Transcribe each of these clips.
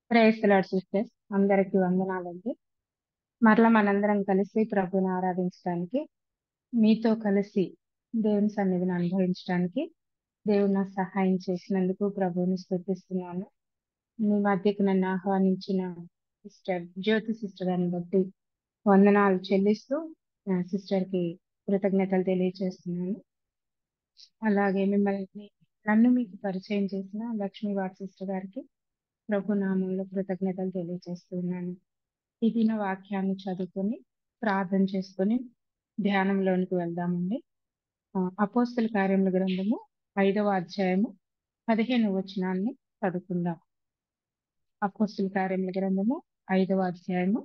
Praise the lord sisters, అందరికీ వందనాలండి. మరలా మనందరం కలిసి ప్రభుని ఆరాధించడానికి, మీతో కలిసి దేవుని సన్నిధిని అనుభవించడానికి దేవుడు నాకు సహాయం చేసినందుకు ప్రభువుని స్తుతిస్తున్నాను. మీ మధ్యకు నన్ను ఆహ్వానించిన సిస్టర్ జ్యోతి సిస్టర్ గారిని బట్టి వందనాలు చెల్లిస్తూ సిస్టర్ కి కృతజ్ఞతలు తెలియజేస్తున్నాను. అలాగే నన్ను మీకు పరిచయం చేసిన లక్ష్మీ వాట్ సిస్టర్ గారికి ప్రభు నామంలో కృతజ్ఞతలు తెలియజేస్తున్నాను. ఈ దిన వాక్యాన్ని చదువుకొని ప్రార్థన చేసుకొని ధ్యానంలోనికి వెళ్దామండి. అపోస్తల కార్యముల గ్రంథము 5వ అధ్యాయము 15వ వచనాన్ని చదువుకుందాం. అపోస్తల కార్యముల గ్రంథము 5వ అధ్యాయము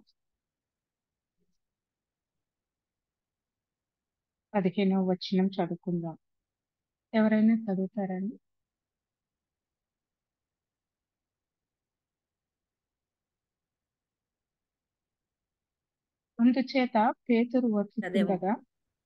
15వ వచనం చదువుకుందాం. ఎవరైనా చదువుతారండి? అందుచేత పేతురు అదేమో వచ్చుచుండగా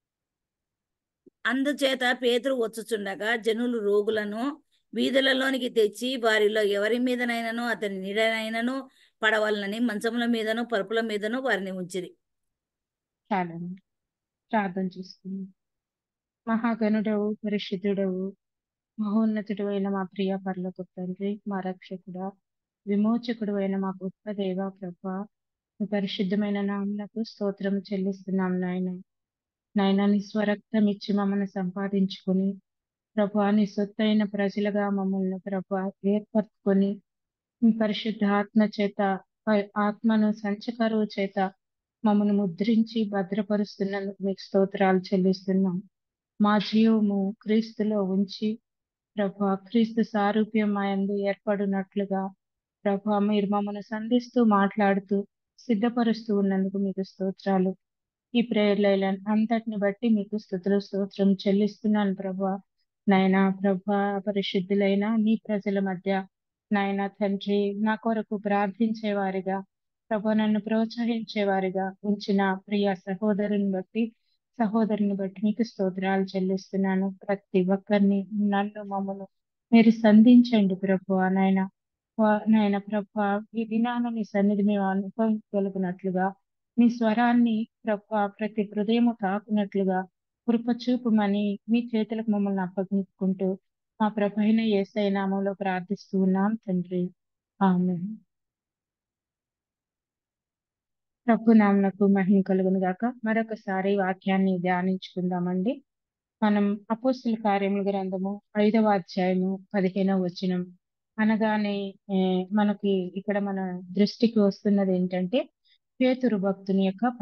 అందుచేత పేతురు వచ్చుచుండగా జనులు రోగులను వీధులలోనికి తెచ్చి వారిలో ఎవరి మీదనైనను అతని నీడనైనను పడవలనని మంచముల మీదను పరుపుల మీదను వారిని ఉంచిరి. చాలండి, ప్రార్థన చేసుకుందాం. మహాగణుడవు, పరిశుద్ధుడవు, మహోన్నతుడు అయిన మా ప్రియ పరలోక తండ్రి, మా రక్షకుడా, విమోచకుడు అయిన మా గొప్ప దేవ ప్రభా, మీ పరిశుద్ధమైన నామలకు స్తోత్రం చెల్లిస్తున్నాం నాయన. నాయన నీ స్వరక్తం ఇచ్చి మమ్మల్ని సంపాదించుకొని ప్రభా నీ సొత్తైన ప్రజలుగా మమ్మల్ని ప్రభా ఏర్పరచుకొని మీ పరిశుద్ధ ఆత్మ చేత ఆత్మను సంచకరువు చేత మమ్మల్ని ముద్రించి భద్రపరుస్తున్నందుకు మీకు స్తోత్రాలు చెల్లిస్తున్నాం. మా జీవము క్రీస్తులో ఉంచి ప్రభా క్రీస్తు సారూప్యం మా యందు ఏర్పడినట్లుగా ప్రభా మీరు మమ్మల్ని సంధిస్తూ మాట్లాడుతూ సిద్ధపరుస్తూ ఉన్నందుకు మీకు స్తోత్రాలు. ఈ ప్రేయర్ లైన్ అంతటిని బట్టి మీకు స్తుతులు స్తోత్రం చెల్లిస్తున్నాను ప్రభా. నాయనా ప్రభా, పరిశుద్ధులైన నీ ప్రజల మధ్య నాయన తండ్రి నా కొరకు ప్రార్థించేవారిగా ప్రభా నన్ను ప్రోత్సహించేవారిగా ఉంచిన ప్రియ సహోదరుని బట్టి మీకు స్తోత్రాలు చెల్లిస్తున్నాను. ప్రతి ఒక్కరిని నన్ను మమ్మను మీరు సంధించండి ప్రభు. నాయన ప్రభా, ఈ దినాన నీ సన్నిధి మేము అనుభవించగలిగినట్లుగా మీ స్వరాన్ని ప్రభా ప్రతి హృదయము తాకున్నట్లుగా కృప చూపుమని మీ చేతులకు మమ్మల్ని అప్పగించుకుంటూ మా ప్రభు అయిన యేసయ్య నామంలో ప్రార్థిస్తూ ఉన్నాం తండ్రి, ఆమేన్. ప్రభు నామమునకు మహిమ కలుగును గాక. మరొకసారి వాక్యాన్ని ధ్యానించుకుందామండి. మనం అపోస్తల కార్యముల గ్రంథము 5వ అధ్యాయము 15వ వచనం అనగానే మనకి ఇక్కడ మన దృష్టికి వస్తున్నది ఏంటంటే పేతురు భక్తుని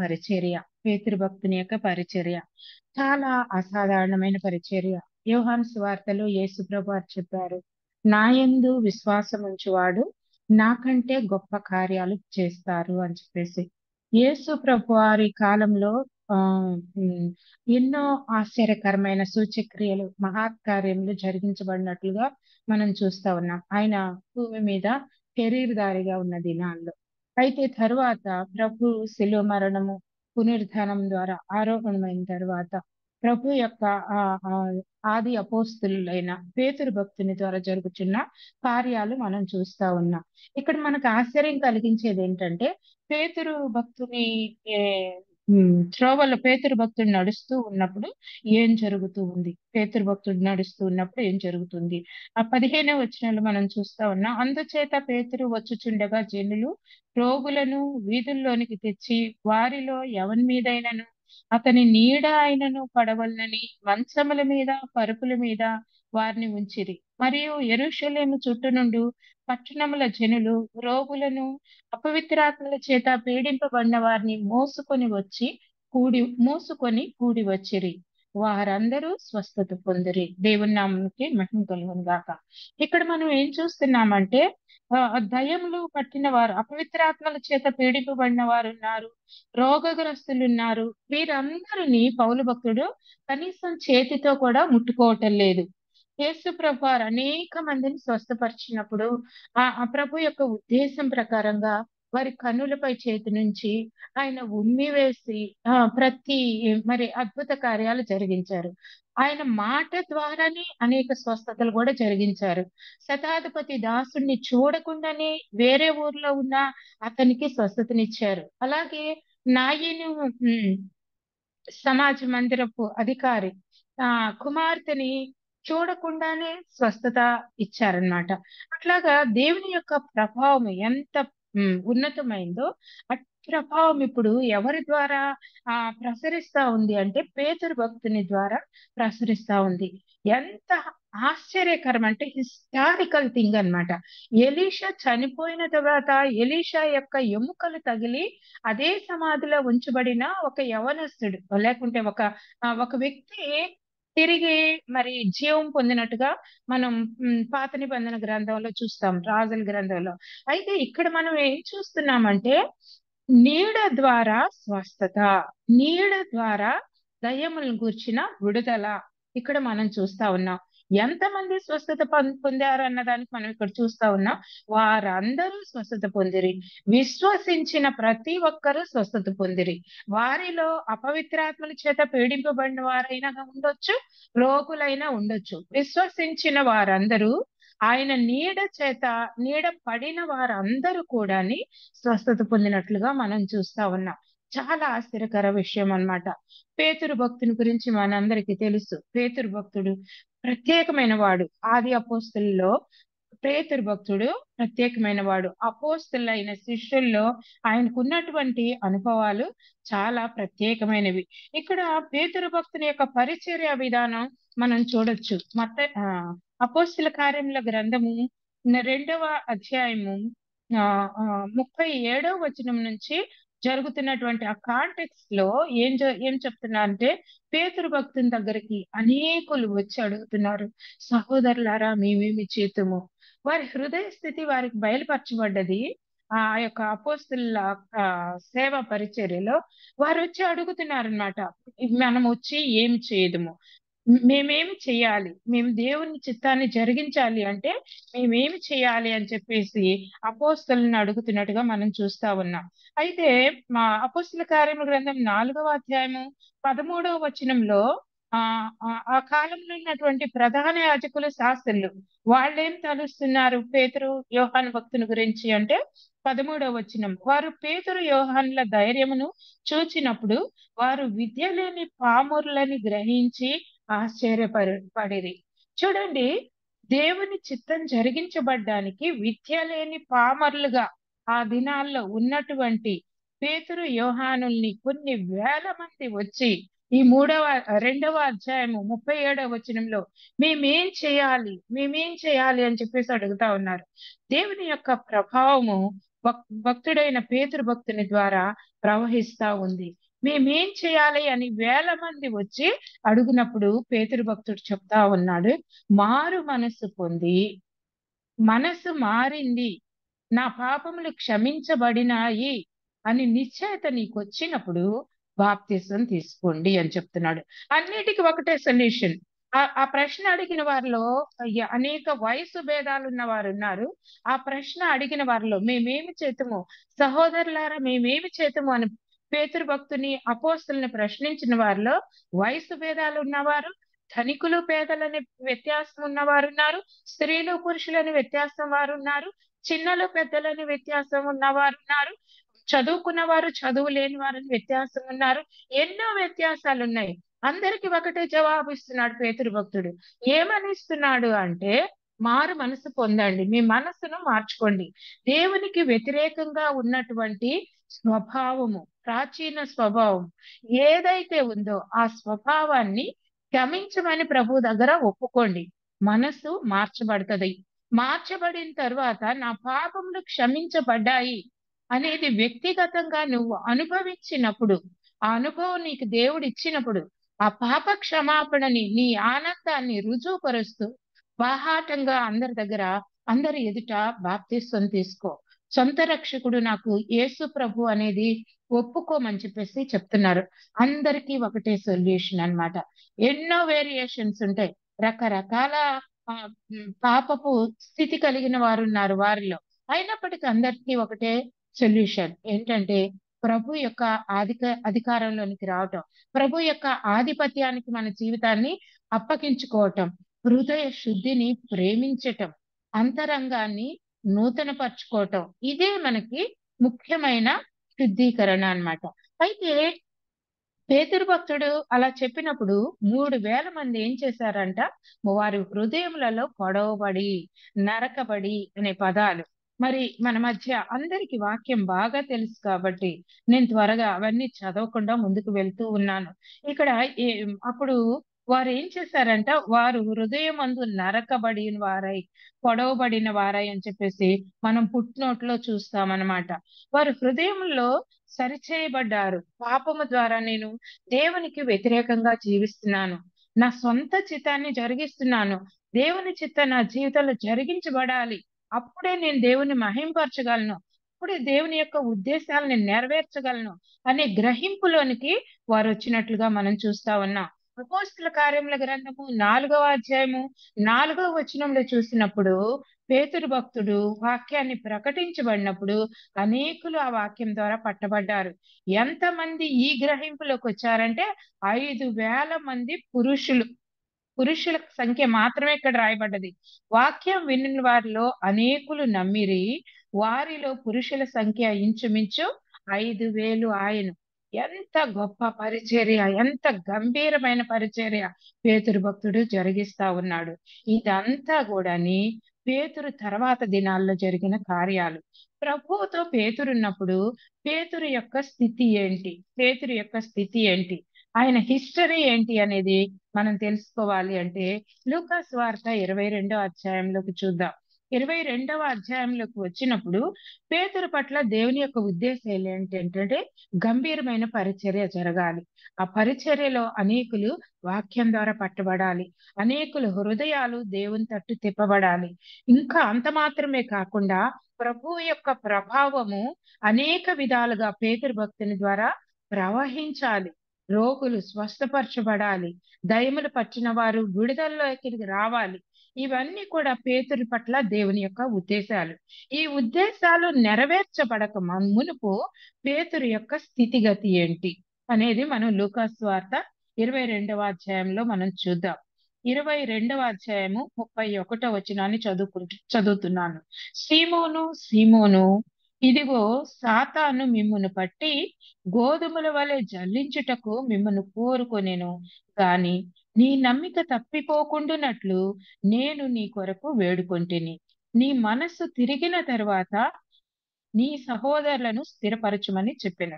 యొక్క పరిచర్య చాలా అసాధారణమైన పరిచర్య. యోహాను సువార్తలో యేసు ప్రభు వారు చెప్పారు, నా యందు విశ్వాసం ఉంచువాడు నాకంటే గొప్ప కార్యాలు చేస్తారు అని చెప్పేసి. యేసు ప్రభు వారి కాలంలో ఆ ఉమ్, ఎన్నో ఆశ్చర్యకరమైన సూచక్రియలు మహాకార్యములు జరిగించబడినట్లుగా మనం చూస్తా ఉన్నాం ఆయన భూమి మీద శరీరధారిగా ఉన్న దినాల్లో. అయితే తరువాత ప్రభు శిలువ మరణము పునరుద్ధానం ద్వారా ఆరోహణమైన తర్వాత ప్రభు యొక్క ఆ ఆ ఆది అపోస్తులైన పేతురు భక్తుని ద్వారా జరుగుతున్న కార్యాలు మనం చూస్తా ఉన్నాం. ఇక్కడ మనకు ఆశ్చర్యం కలిగించేది ఏంటంటే పేతురు భక్తుని ఏ, త్రోవలో పేతురు భక్తుడు నడుస్తూ ఉన్నప్పుడు ఏం జరుగుతూ ఉంది, ఏం జరుగుతుంది. ఆ 15వ వచనంలో మనం చూస్తా ఉన్నాం, అందుచేత పేతురు వచ్చుచుండగా జనులు రోగులను వీధుల్లోనికి తెచ్చి వారిలో ఎవరి మీదైనను అతని నీడ అయినను పడవలనని మంచముల మీద పరుపుల మీద వారిని ఉంచిరి. మరియు యెరూషలేము చుట్టూ నుండి పట్టణముల జనులు రోగులను అపవిత్రాత్మల చేత పీడింపబడిన వారిని మోసుకొని కూడి వచ్చిరి. వారందరూ స్వస్థత పొందిరి. దేవుని నామముకి మహిమ కలుగును గాక. ఇక్కడ మనం ఏం చూస్తున్నామంటే దయ్యములు పట్టిన వారు, అపవిత్రాత్మల చేత పీడింపబడిన వారు ఉన్నారు, రోగగ్రస్తులు ఉన్నారు. వీరందరినీ పౌలు భక్తుడు కనీసం చేతితో కూడా ముట్టుకోవటం లేదు. యేసు ప్రభు వారు అనేక మందిని స్వస్థపరిచినప్పుడు ఆ ప్రభు యొక్క ఉద్దేశం ప్రకారంగా వారి కన్నులపై చేతి నుంచి ఆయన ఉమ్మి వేసి ప్రతి మరి అద్భుత కార్యాలు జరిగించారు. ఆయన మాట ద్వారానే అనేక స్వస్థతలు కూడా జరిగించారు. శతాధిపతి దాసుడిని చూడకుండానే వేరే ఊర్లో ఉన్న అతనికి స్వస్థతనిచ్చారు. అలాగే నాయను సమాజ మందిరపు అధికారి కుమార్తెని చూడకుండానే స్వస్థత ఇచ్చారనమాట. అట్లాగా దేవుని యొక్క ప్రభావం ఎంత ఉన్నతమైందో ఆ ప్రభావం ఇప్పుడు ఎవరి ద్వారా ప్రసరిస్తా ఉంది అంటే పేతురు భక్తుని ద్వారా ప్రసరిస్తా ఉంది. ఎంత ఆశ్చర్యకరం అంటే హిస్టారికల్ థింగ్ అన్నమాట. ఎలీషా చనిపోయిన తర్వాత ఎలీషా యొక్క ఎముకలు తగిలి అదే సమాధిలో ఉంచబడిన ఒక యవనస్తుడు లేకుంటే ఒక వ్యక్తి తిరిగి మరి జీవం పొందినట్టుగా మనం పాత నిబంధన గ్రంథంలో చూస్తాం, రాజుల గ్రంథంలో. అయితే ఇక్కడ మనం ఏం చూస్తున్నామంటే నీడ ద్వారా స్వస్థత, నీడ ద్వారా దయ్యములను గూర్చిన విడుదల ఇక్కడ మనం చూస్తా ఉన్నాం. ఎంతమంది స్వస్థత పొందారు అన్నదానికి మనం ఇక్కడ చూస్తా ఉన్నాం. వారందరూ స్వస్థత పొందిరి, విశ్వసించిన ప్రతి ఒక్కరూ స్వస్థత పొందిరి. వారిలో అపవిత్రాత్మల చేత పీడింపబడిన వారైనా ఉండొచ్చు, రోగులైనా ఉండొచ్చు. విశ్వసించిన వారందరూ ఆయన నీడ పడిన వారందరూ కూడా స్వస్థత పొందినట్లుగా మనం చూస్తా ఉన్నాం. చాలా ఆశ్చర్యకర విషయం అన్నమాట. పేతురు భక్తుని గురించి మనందరికీ తెలుసు. పేతురు భక్తుడు ప్రత్యేకమైన వాడు. ఆది అపోస్తుల్లో పేతురు భక్తుడు ప్రత్యేకమైన వాడు. అపోస్తులైన శిష్యుల్లో ఆయనకున్నటువంటి అనుభవాలు చాలా ప్రత్యేకమైనవి. ఇక్కడ పేతురు భక్తుని యొక్క పరిచర్య విధానం మనం చూడొచ్చు. అపోస్తుల కార్యముల గ్రంథము 2వ అధ్యాయము 37వ వచనం నుంచి జరుగుతున్నటువంటి ఆ కాంటెక్స్ట్ లో ఏం చెప్తున్నారంటే, పేతురు భక్తుని దగ్గరికి అనేకులు వచ్చి అడుగుతున్నారు, సహోదరులారా మేమేమి చేతుము. వారి హృదయ స్థితి వారికి బయలుపరచబడ్డది. ఆ యొక్క అపోస్తుల సేవ పరిచర్యలో వారు వచ్చి అడుగుతున్నారు అన్నమాట, మనం వచ్చి ఏం చేయదుము, మేమేమి చేయాలి, మేము దేవుని చిత్తాన్ని జరిగించాలి అంటే మేమేమి చేయాలి అని చెప్పేసి అపోస్తులను అడుగుతున్నట్టుగా మనం చూస్తా ఉన్నాం. అయితే మా అపోస్తుల కార్యముల గ్రంథం 4వ అధ్యాయము 13వ వచనంలో ఆ కాలంలో ఉన్నటువంటి ప్రధాన యాజకులు, శాస్త్రులు వాళ్ళేం తలుస్తున్నారు పేతురు యోహాను భక్తుని గురించి అంటే 13వ వచనం, వారు పేతురు యోహానుల ధైర్యమును చూచినప్పుడు వారు విద్య లేని పామరులని గ్రహించి ఆశ్చర్యపడిరి. చూడండి, దేవుని చిత్తం జరిగించబడ్డానికి విద్య లేని పామరులుగా ఆ దినాల్లో ఉన్నటువంటి పేతురు యోహానుల్ని కొన్ని వేల మంది వచ్చి ఈ 2వ అధ్యాయము 37వ వచనంలో మేమేం చేయాలి అని చెప్పేసి అడుగుతా ఉన్నారు. దేవుని యొక్క ప్రభావము భక్తుడైన పేతురు భక్తుని ద్వారా ప్రవహిస్తా ఉంది. మేమేం చేయాలి అని వేల మంది వచ్చి అడుగునప్పుడు పేతురు భక్తుడు చెప్తా ఉన్నాడు, మారు మనస్సు పొంది, మనసు మారింది, నా పాపములు క్షమించబడినాయి అని నిశ్చయత నీకు వచ్చినప్పుడు బాప్తిసం తీసుకోండి అని చెప్తున్నాడు. అన్నిటికీ ఒకటే సొల్యూషన్. ఆ ప్రశ్న అడిగిన వారిలో అనేక వయసు భేదాలు ఉన్న వారు ఉన్నారు. ఆ ప్రశ్న అడిగిన వారిలో మేమేమి చేతుము, సహోదరులారా మేమేమి చేతుము అని పేతురు భక్తుని అపోస్తుల్ని ప్రశ్నించిన వారిలో వయసు భేదాలు ఉన్నవారు, ధనికులు పేదలని వ్యత్యాసం ఉన్నవారు ఉన్నారు, స్త్రీలు పురుషులని వ్యత్యాసం వారు ఉన్నారు, చిన్నలు పెద్దలని వ్యత్యాసం ఉన్నవారు ఉన్నారు, చదువుకున్న వారు చదువు లేని వారని వ్యత్యాసం ఉన్నారు. ఎన్నో వ్యత్యాసాలు ఉన్నాయి. అందరికి ఒకటే జవాబు ఇస్తున్నాడు పేతురు భక్తుడు. ఏమని ఇస్తున్నాడు అంటే, మారు మనసు పొందండి, మీ మనసును మార్చుకోండి. దేవునికి వ్యతిరేకంగా ఉన్నటువంటి స్వభావము, ప్రాచీన స్వభావం ఏదైతే ఉందో ఆ స్వభావాన్ని క్షమించమని ప్రభు దగ్గర ఒప్పుకోండి. మనసు మార్చబడుతుంది. మార్చబడిన తర్వాత నా పాపములు క్షమించబడ్డాయి అనేది వ్యక్తిగతంగా నువ్వు అనుభవించినప్పుడు, ఆ అనుభవం నీకు దేవుడు ఇచ్చినప్పుడు, ఆ పాప క్షమాపణని, నీ ఆనందాన్ని రుజువుపరుస్తూ బాహాటంగా అందరి ఎదుట బాప్తిస్వం తీసుకో. సొంత రక్షకుడు నాకు యేసు ప్రభు అనేది ఒప్పుకోమని చెప్పేసి చెప్తున్నారు. అందరికీ ఒకటే సొల్యూషన్ అన్నమాట. ఎన్నో వేరియేషన్స్ ఉంటాయి, రకరకాల పాపపు స్థితి కలిగిన వారు ఉన్నారు వారిలో. అయినప్పటికీ అందరికీ ఒకటే సొల్యూషన్ ఏంటంటే ప్రభు యొక్క అధికారంలోనికి రావటం, ప్రభు యొక్క ఆధిపత్యానికి మన జీవితాన్ని అప్పగించుకోవటం, హృదయ శుద్ధిని ప్రేమించటం, అంతరంగాన్ని నూతనపరచుకోవటం, ఇదే మనకి ముఖ్యమైన శుద్ధీకరణ అన్నమాట. అయితే పేతురు భక్తుడు అలా చెప్పినప్పుడు 3,000 మంది ఏం చేశారంట, వారి హృదయములలో పొడవబడి, నరకబడి అనే పదాలు. మరి మన మధ్య అందరికి వాక్యం బాగా తెలుసు కాబట్టి నేను త్వరగా అవన్నీ చదవకుండా ముందుకు వెళ్తూ ఉన్నాను. ఇక్కడ ఏ అప్పుడు వారు ఏం చేశారంట, వారు హృదయమందు నరకబడిన వారై, పొడవబడిన వారై అని చెప్పేసి మనం పుట్నోట్లో చూస్తామన్నమాట. వారు హృదయంలో సరిచేయబడ్డారు. పాపము ద్వారా నేను దేవునికి వ్యతిరేకంగా జీవిస్తున్నాను, నా సొంత చిత్తాన్ని జరిగిస్తున్నాను, దేవుని చిత్తం నా జీవితంలో జరిగించబడాలి, అప్పుడే నేను దేవుని మహింపరచగలను, అప్పుడే దేవుని యొక్క ఉద్దేశాలను నెరవేర్చగలను అనే గ్రహింపులోనికి వారు వచ్చినట్లుగా మనం చూస్తా ఉన్నాం. అపోస్తల కార్యముల గ్రంథము 4వ అధ్యాయము 4వ వచనంలో చూసినప్పుడు పేతురు భక్తుడు వాక్యాన్ని ప్రకటించబడినప్పుడు అనేకులు ఆ వాక్యం ద్వారా పట్టబడ్డారు. ఎంతమంది ఈ గ్రహింపులోకి వచ్చారంటే 5,000 మంది పురుషుల సంఖ్య మాత్రమే ఇక్కడ రాయబడ్డది. వాక్యం వినిన వారిలో అనేకులు నమ్మిరి, వారిలో పురుషుల సంఖ్య ఇంచుమించు 5,000 ఆయన. ఎంత గొప్ప పరిచర్య, ఎంత గంభీరమైన పరిచర్య పేతురు భక్తుడు జరిగిస్తా ఉన్నాడు. ఇదంతా కూడాని పేతురు తర్వాత దినాల్లో జరిగిన కార్యాలు. ప్రభువుతో పేతురున్నప్పుడు పేతురు యొక్క స్థితి ఏంటి, పేతురు యొక్క స్థితి ఏంటి, ఆయన హిస్టరీ ఏంటి అనేది మనం తెలుసుకోవాలి అంటే లూకా సువార్త 22వ అధ్యాయంలోకి చూద్దాం. 22వ అధ్యాయంలోకి వచ్చినప్పుడు పేతురు పట్ల దేవుని యొక్క ఉద్దేశాలు ఏంటంటే గంభీరమైన పరిచర్య జరగాలి. ఆ పరిచర్యలో అనేకులు వాక్యం ద్వారా పట్టబడాలి, అనేకుల హృదయాలు దేవుని తట్టు తిప్పబడాలి. ఇంకా అంత మాత్రమే కాకుండా ప్రభువు యొక్క ప్రభావము అనేక విధాలుగా పేతురు భక్తుని ద్వారా ప్రవహించాలి. రోగులు స్వస్థపరచబడాలి, దయ్యములు పట్టిన వారు విడుదలలోకి రావాలి. ఇవన్నీ కూడా పేతురు పట్ల దేవుని యొక్క ఉద్దేశాలు. ఈ ఉద్దేశాలు నెరవేర్చబడక మునుపు పేతురు యొక్క స్థితిగతి ఏంటి అనేది మనం లూకా సువార్త 22వ అధ్యాయంలో మనం చూద్దాం. 22వ అధ్యాయము 31వ వచనాన్ని చదువుతున్నాను. సీమోను, సీమోను, ఇదిగో సాతాను మిమ్మును పట్టి గోధుమల వలె జల్లించుటకు మిమ్మును కోరుకొనెను, గాని నీ నమ్మిక తప్పిపోకుండునట్లు నేను నీ కొరకు వేడుకొంటిని. నీ మనస్సు తిరిగిన తరువాత నీ సహోదరులను స్థిరపరచుమని చెప్పిన.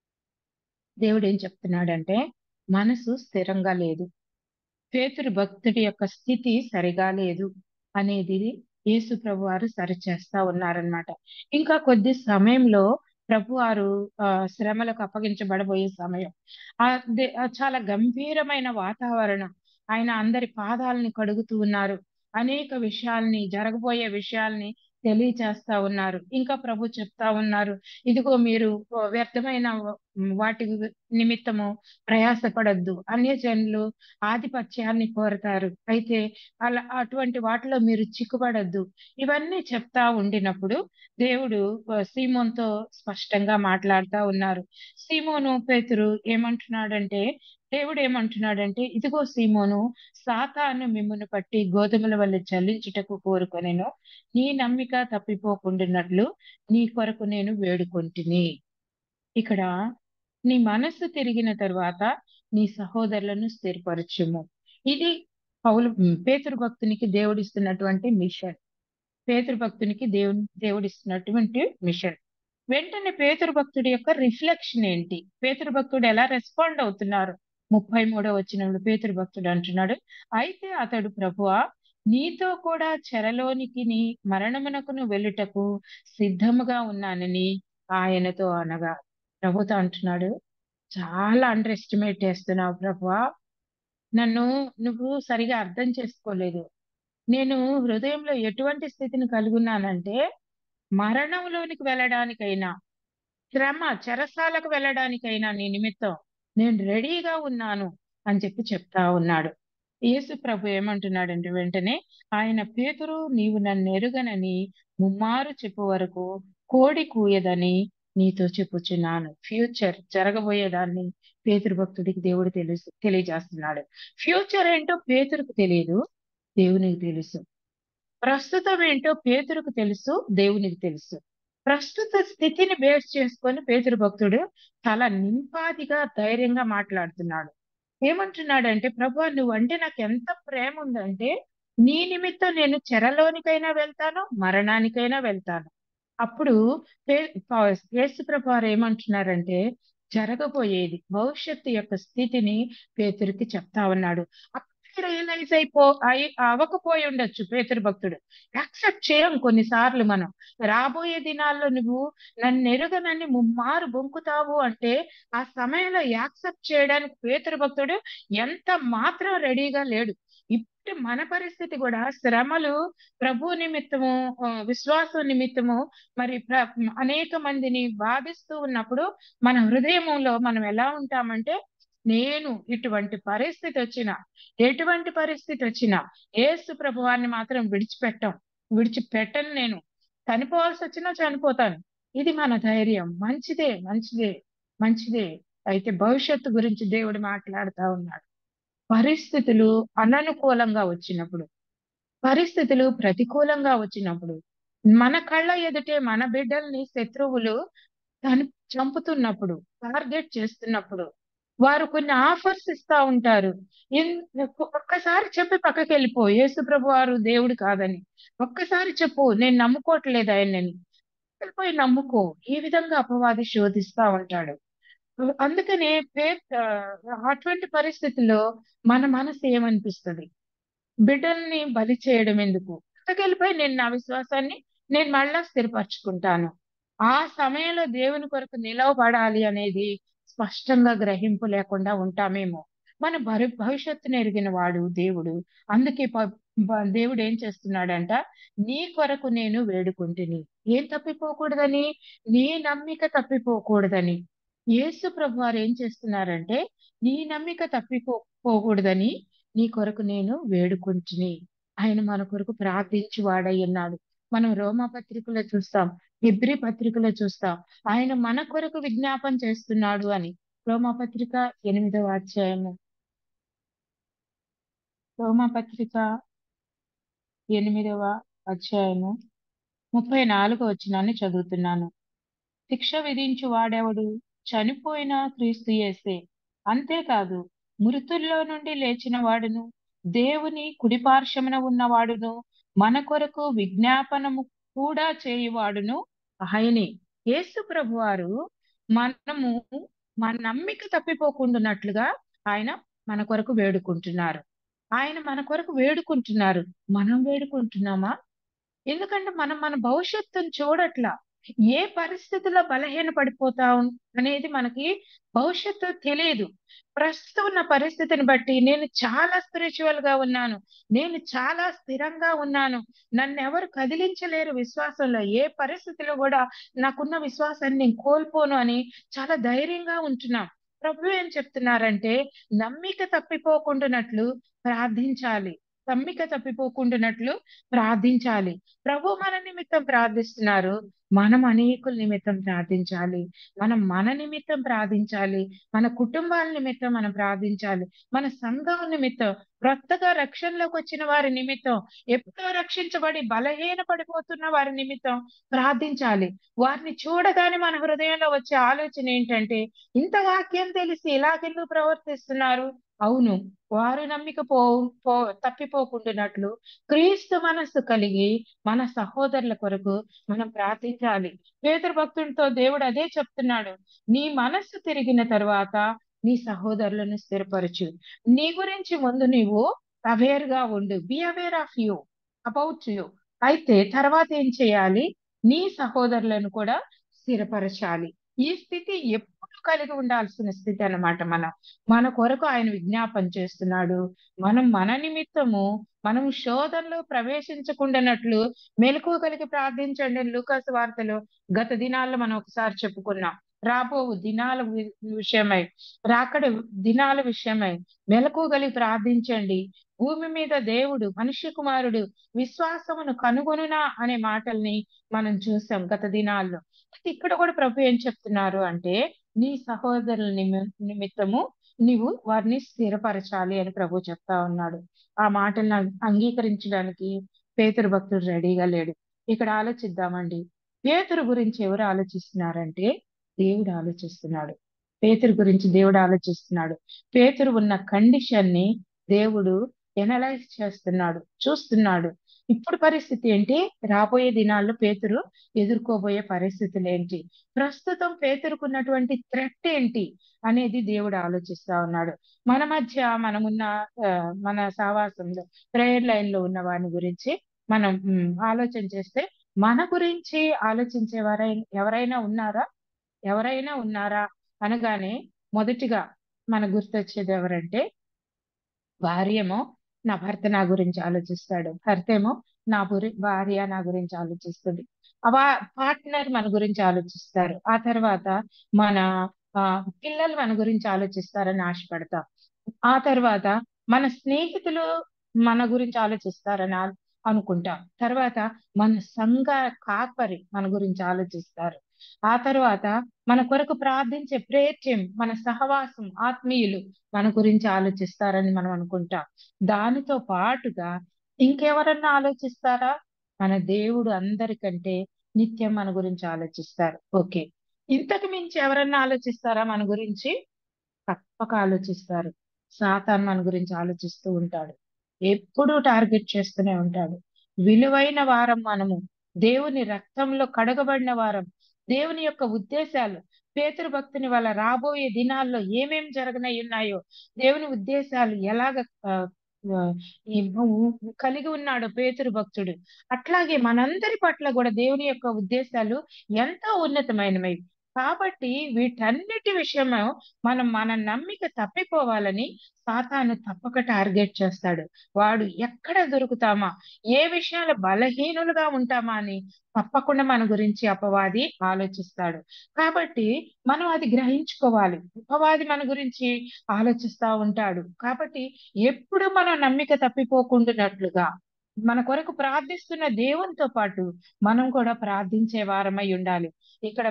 దేవుడు ఏం చెప్తున్నాడంటే మనసు స్థిరంగా లేదు, పేతురు భక్తుడి యొక్క స్థితి సరిగా లేదు అనేది యేసు ప్రభు వారు సరిచేస్తా ఉన్నారనమాట. ఇంకా కొద్ది సమయంలో ప్రభు వారు శ్రమలకు అప్పగించబడబోయే సమయం. చాలా గంభీరమైన వాతావరణం. ఆయన అందరి పాదాలని కడుగుతూ ఉన్నారు, అనేక విషయాల్ని, జరగబోయే విషయాల్ని తెలియచేస్తా ఉన్నారు. ఇంకా ప్రభు చెప్తా ఉన్నారు, ఇదిగో మీరు వ్యర్థమైన వాటి నిమిత్తము ప్రయాసపడద్దు, అన్యజనులు ఆధిపత్యాన్ని కోరతారు, అయితే అటువంటి వాటిలో మీరు చిక్కుపడద్దు. ఇవన్నీ చెప్తా ఉండినప్పుడు దేవుడు సీమోన్తో స్పష్టంగా మాట్లాడుతా ఉన్నారు. సీమోను పేతురు ఏమంటున్నాడంటే, దేవుడు ఏమంటున్నాడంటే, ఇదిగో సీమోను, సాతాను మిమ్మును పట్టి గోధుమల వల్ల చల్లించుటకు కోరుకొనెను, నీ నమ్మిక తప్పిపోకుండానట్లు నీ కొరకు నేను వేడుకొంటిని. ఇక్కడ నీ మనస్సు తిరిగిన తరువాత నీ సహోదరులను స్థిరపరచుము. ఇది పేతురు భక్తునికి దేవుడిస్తున్నటువంటి మిషన్. పేతురు భక్తునికి దేవుడిస్తున్నటువంటి మిషన్. వెంటనే పేతురు భక్తుడి యొక్క రిఫ్లెక్షన్ ఏంటి, పేతురు భక్తుడు ఎలా రెస్పాండ్ అవుతున్నారు? 33వ వచనంలో పేతురు భక్తుడు అంటున్నాడు, అయితే అతడు, ప్రభువా, నీతో కూడా చెరలోనికి నీ మరణమునకును వెళ్ళుటకు సిద్ధముగా ఉన్నానని ఆయనతో అనగా. ప్రభుతో అంటున్నాడు, చాలా అండర్ ఎస్టిమేట్ చేస్తున్నావు ప్రభువా, నువ్వు సరిగా అర్థం చేసుకోలేదు. నేను హృదయంలో ఎటువంటి స్థితిని కలిగి ఉన్నానంటే మరణంలోనికి వెళ్ళడానికైనా, చెరసాలకు వెళ్ళడానికైనా నీ నిమిత్తం నేను రెడీగా ఉన్నాను అని చెప్తా ఉన్నాడు. యేసు ప్రభు ఏమంటున్నాడంటే వెంటనే ఆయన, పేతురు, నీవు నన్ను ఎరుగనని ముమ్మారు చెప్పు వరకు కోడి కూయదని నీతో చెప్పుచున్నాను. ఫ్యూచర్ జరగబోయేదాన్ని పేతురు భక్తుడికి దేవుడు తెలియజేస్తున్నాడు. ఫ్యూచర్ ఏంటో పేతురుకు తెలియదు, దేవునికి తెలుసు. ప్రస్తుతం ఏంటో పేతురుకు తెలుసు, దేవునికి తెలుసు. ప్రస్తుత స్థితిని బేస్ చేసుకొని పేతురు భక్తుడు చాలా నింపాదిగా ధైర్యంగా మాట్లాడుతున్నాడు. ఏమంటున్నాడంటే, ప్రభువా నువ్వంటే నాకు ఎంత ప్రేమ ఉందంటే నీ నిమిత్తం నేను చెరలోనికైనా వెళ్తాను, మరణానికైనా వెళ్తాను. అప్పుడు యేసు ప్రభు వారు ఏమంటున్నారంటే, జరగబోయేది భవిష్యత్తు యొక్క స్థితిని పేతురికి చెప్తా ఉన్నాడు. అప్పుడు రియలైజ్ అవ్వకపోయి ఉండొచ్చు పేతురు భక్తుడు. యాక్సెప్ట్ చేయం కొన్నిసార్లు మనం. రాబోయే దినాల్లో నువ్వు నన్ను ఎరుగనని ముమ్మారు బొంకుతావు అంటే ఆ సమయంలో యాక్సెప్ట్ చేయడానికి పేతురు భక్తుడు ఎంత మాత్రం రెడీగా లేడు. ఇప్పుడు మన పరిస్థితి కూడా శ్రమలు ప్రభు నిమిత్తము, విశ్వాసం నిమిత్తము మరి అనేక మందిని బాధిస్తూ ఉన్నప్పుడు మన హృదయంలో మనం ఎలా ఉంటామంటే, నేను ఇటువంటి పరిస్థితి వచ్చినా, ఎటువంటి పరిస్థితి వచ్చినా యేసు ప్రభువాన్ని మాత్రం విడిచిపెట్టను. నేను చనిపోవాల్సి వచ్చినా చనిపోతాను. ఇది మన ధైర్యం. మంచిదే, మంచిదే, మంచిదే. అయితే భవిష్యత్తు గురించి దేవుడు మాట్లాడుతా ఉన్నాడు. పరిస్థితులు అననుకూలంగా వచ్చినప్పుడు, పరిస్థితులు ప్రతికూలంగా వచ్చినప్పుడు, మన కళ్ళ ఎదుటే మన బిడ్డల్ని శత్రువులు చంపుతున్నప్పుడు, టార్గెట్ చేస్తున్నప్పుడు, వారు కొన్ని ఆఫర్స్ ఇస్తా ఉంటారు. ఒక్కసారి చెప్పి పక్కకి వెళ్ళిపో, యేసు ప్రభు వారు దేవుడు కాదని. ఒక్కసారి చెప్పు, నేను నమ్ముకోవట్లేదు ఆయనని. వెళ్ళిపోయి నమ్ముకో. ఈ విధంగా అపవాది శోధిస్తా ఉంటాడు. అందుకనే అటువంటి పరిస్థితుల్లో మన మనసు ఏమనిపిస్తుంది? బిడ్డల్ని బలి చేయడం ఎందుకు? పక్కకెళ్ళిపోయి నేను నా విశ్వాసాన్ని నేను మళ్ళా స్థిరపరచుకుంటాను. ఆ సమయంలో దేవుని కొరకు నిలవబడాలి అనేది స్పష్టంగా గ్రహింపు లేకుండా ఉంటామేమో. మన భవిష్యత్తును ఎరిగిన వాడు దేవుడు. అందుకే దేవుడు ఏం చేస్తున్నాడంట, నీ కొరకు నేను వేడుకుంటుని. ఏం తప్పిపోకూడదని? నీ నమ్మిక తప్పిపోకూడదని. యేసు ప్రభు వారు ఏం చేస్తున్నారంటే, నీ నమ్మిక తప్పిపోకూడదని నీ కొరకు నేను వేడుకుంటుని. ఆయన మన కొరకు ప్రార్థించి వాడై ఉన్నాడు. మనం రోమా పత్రికలో చూస్తాం, హెబ్రీ పత్రికలో చూస్తాం, ఆయన మన కొరకు విజ్ఞాపన చేస్తున్నాడు అని. రోమా పత్రిక 8వ అధ్యాయము, రోమా పత్రిక 8వ అధ్యాయము 34వ వచనాన్ని చదువుతున్నాను. శిక్ష విధించు వాడెవడు? చనిపోయిన క్రీస్తు యేసే. అంతేకాదు మృతుల్లో నుండి లేచిన వాడును, దేవుని కుడిపార్శ్వమున ఉన్నవాడును, మన కొరకు విజ్ఞాపనము కూడా చేయువాడును ఆయనే. యేసు ప్రభు వారు మనము మన నమ్మిక తప్పిపోకుండానట్లుగా ఆయన మన కొరకు వేడుకుంటున్నారు. ఆయన మన కొరకు వేడుకుంటున్నారు. మనం వేడుకుంటున్నామా? ఎందుకంటే మనం మన భవిష్యత్తును చూడట్లా. ఏ పరిస్థితిలో బలహీన పడిపోతాం అనేది మనకి భవిష్యత్తు తెలియదు. ప్రస్తుతం ఉన్న పరిస్థితిని బట్టి నేను చాలా స్పిరిచువల్ గా ఉన్నాను, నేను చాలా స్థిరంగా ఉన్నాను, నన్ను ఎవరు కదిలించలేరు విశ్వాసంలో, ఏ పరిస్థితిలో కూడా నాకున్న విశ్వాసాన్ని నేను కోల్పోను అని చాలా ధైర్యంగా ఉంటున్నాం. ప్రభు ఏం చెప్తున్నారంటే, నమ్మిక తప్పిపోకుండానట్లు ప్రార్థించాలి. నమ్మిక తప్పిపోకుండానట్లు ప్రార్థించాలి. ప్రభు మన నిమిత్తం ప్రార్థిస్తున్నారు, మనం అనేకుల నిమిత్తం ప్రార్థించాలి. మనం మన నిమిత్తం ప్రార్థించాలి, మన కుటుంబాల నిమిత్తం మనం ప్రార్థించాలి, మన సంఘం నిమిత్తం, కొత్తగా రక్షణలోకి వచ్చిన వారి నిమిత్తం, ఎప్పుడో రక్షించబడి బలహీన పడిపోతున్న వారి నిమిత్తం ప్రార్థించాలి. వారిని చూడగానే మన హృదయంలో వచ్చే ఆలోచన ఏంటంటే, ఇంత వాక్యం తెలిసి ఇలాగెందుకు ప్రవర్తిస్తున్నారు? అవును, వారు నమ్మిక తప్పిపోకుండానట్లు క్రీస్తు మనస్సు కలిగి మన సహోదరుల కొరకు మనం ప్రార్థించాలి. పేతురు భక్తుడితో దేవుడు అదే చెప్తున్నాడు. నీ మనస్సు తిరిగిన తరువాత నీ సహోదరులను స్థిరపరచు. నీ గురించి ముందు నీవు అవేర్ గా ఉండు. Be aware of you, about you. అయితే తర్వాత ఏం చేయాలి? నీ సహోదరులను కూడా స్థిరపరచాలి. ఈ స్థితి ఎప్పుడు కలిగి ఉండాల్సిన స్థితి అన్నమాట. మన కొరకు ఆయన విజ్ఞాపన చేస్తున్నాడు. మనం మన నిమిత్తము మనం శోధనలో ప్రవేశించకుండానట్లు మెలకువ కలిగి ప్రార్థించండి అని లూకాసు వార్తలో గత దినాల్లో మనం ఒకసారి చెప్పుకున్నాం. రాబో దినాల విషయమై, రాకడ దినాల విషయమై మెలకువ కలిగి ప్రార్థించండి. భూమి మీద దేవుడు మనుష్య కుమారుడు విశ్వాసమును కనుగొనునా అనే మాటల్ని మనం చూసాం గత దినాల్లో. ఇక్కడ కూడా ప్రభు ఏం చెప్తున్నారు అంటే, నీ సహోదరుల నిమిత్తము నీవు వారిని స్థిరపరచాలి అని ప్రభు చెప్తా ఉన్నాడు. ఆ మాటలను అంగీకరించడానికి పేతురు భక్తుడు రెడీగా లేడు. ఇక్కడ ఆలోచిద్దామండి. పేతురు గురించి ఎవరు ఆలోచిస్తున్నారంటే దేవుడు ఆలోచిస్తున్నాడు. పేతురు గురించి దేవుడు ఆలోచిస్తున్నాడు. పేతురు ఉన్న కండిషన్ ని దేవుడు ఎనలైజ్ చేస్తున్నాడు, చూస్తున్నాడు. ఇప్పుడు పరిస్థితి ఏంటి, రాబోయే దినాల్లో పేతురు ఎదుర్కోబోయే పరిస్థితులు ఏంటి, ప్రస్తుతం పేతురుకున్నటువంటి థ్రెట్ ఏంటి అనేది దేవుడు ఆలోచిస్తా ఉన్నాడు. మన మధ్య మనమున్న మన సావాసంలో ప్రేయర్ లైన్ లో ఉన్న వాని గురించి మనం ఆలోచన చేస్తే, మన గురించి ఆలోచించే ఎవరైనా ఉన్నారా? ఎవరైనా ఉన్నారా అనగానే మొదటిగా మన గుర్తొచ్చేది ఎవరంటే, భార్యేమో నా భర్త నా గురించి ఆలోచిస్తాడు, భర్త ఏమో భార్య నా గురించి ఆలోచిస్తుంది. పార్ట్నర్ మన గురించి ఆలోచిస్తారు. ఆ తర్వాత మన ఆ పిల్లలు మన గురించి ఆలోచిస్తారని ఆశపడతాం. ఆ తర్వాత మన స్నేహితులు మన గురించి ఆలోచిస్తారని అనుకుంటాం. తర్వాత మన సంఘ కాపరి మన గురించి ఆలోచిస్తారు. ఆ తర్వాత మన కొరకు ప్రార్థించే ప్రేయర్ టీం, మన సహవాసం, ఆత్మీయులు మన గురించి ఆలోచిస్తారని మనం అనుకుంటాం. దానితో పాటుగా ఇంకెవరన్నా ఆలోచిస్తారా? మన దేవుడు అందరికంటే నిత్యం మన గురించి ఆలోచిస్తారు. ఓకే, ఇంతకు మించి ఎవరన్నా ఆలోచిస్తారా మన గురించి? తప్పక ఆలోచిస్తారు. సాతాను మన గురించి ఆలోచిస్తూ ఉంటాడు, ఎప్పుడూ టార్గెట్ చేస్తూనే ఉంటాడు. విలువైన వారం మనము, దేవుని రక్తంలో కడగబడిన వారం. దేవుని యొక్క ఉద్దేశాలు, పేతురు భక్తుని వల్ల రాబోయే దినాల్లో ఏమేం జరగనై ఉన్నాయో, దేవుని ఉద్దేశాలు ఎలాగ ఆ, ఆ, ఈ కలిగి ఉన్నాడు పేతురు భక్తుడు, అట్లాగే మనందరి పట్ల కూడా దేవుని యొక్క ఉద్దేశాలు ఎంతో ఉన్నతమైనవి. కాబట్టి వీటన్నిటి విషయము మన నమ్మిక తప్పిపోవాలని సాతాను తప్పక టార్గెట్ చేస్తాడు. వాడు ఎక్కడ దొరుకుతామా, ఏ విషయాలు బలహీనులుగా ఉంటామా అని తప్పకుండా మన గురించి అపవాది ఆలోచిస్తాడు. కాబట్టి మనం అది గ్రహించుకోవాలి. అపవాది మన గురించి ఆలోచిస్తా ఉంటాడు. కాబట్టి ఎప్పుడు మనం నమ్మిక తప్పిపోకుండానట్లుగా మన కొరకు ప్రార్థిస్తున్న దేవునితో పాటు మనం కూడా ప్రార్థించే వారమై ఉండాలి. ఇక్కడ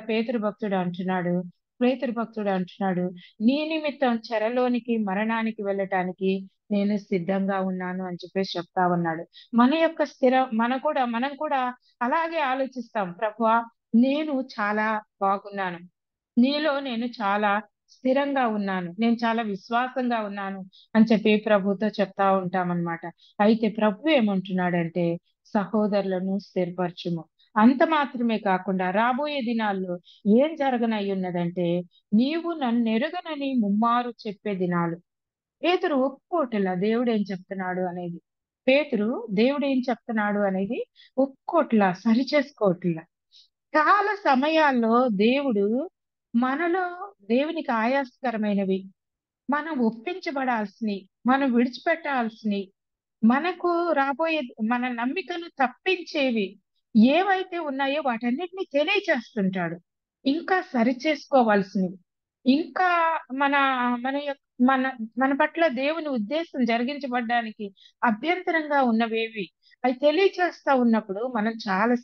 పేతురు భక్తుడు అంటున్నాడు, నీ నిమిత్తం చెరలోనికి మరణానికి వెళ్ళటానికి నేను సిద్ధంగా ఉన్నాను అని చెప్పేసి చెప్తా ఉన్నాడు. మన యొక్క మనం కూడా అలాగే ఆలోచిస్తాం. ప్రభువా, నేను చాలా బాగున్నాను, నీలో నేను చాలా స్థిరంగా ఉన్నాను, నేను చాలా విశ్వాసంగా ఉన్నాను అని చెప్పి ప్రభుతో చెప్తా ఉంటామన్నమాట. అయితే ప్రభు ఏమంటున్నాడంటే, సహోదరులను స్థిరపరచుము. అంత మాత్రమే కాకుండా రాబోయే దినాల్లో ఏం జరగనై ఉన్నదంటే, నీవు నన్ను ఎరుగనని ముమ్మారు చెప్పే దినాలు. పేతురు ఒప్పుకోవట్లా దేవుడు ఏం చెప్తున్నాడు అనేది. పేతురు దేవుడు ఏం చెప్తున్నాడు అనేది ఒప్పుకోట్లా, సరి చేసుకోవట్లా. చాలా సమయాల్లో దేవుడు మనలో దేవునికి ఆయాస్కరమైనవి, మనం ఒప్పించబడాల్సినవి, మనం విడిచిపెట్టాల్సినవి, మనకు రాబోయే మన నమ్మికను తప్పించేవి ఏవైతే ఉన్నాయో వాటన్నిటిని తెలియచేస్తుంటాడు. ఇంకా సరి చేసుకోవాల్సినవి, ఇంకా మన మన యొక్క మన మన పట్ల దేవుని ఉద్దేశం జరిగించబడ్డానికి అభ్యంతరంగా ఉన్నవేవి అవి తెలియచేస్తా ఉన్నప్పుడు మనం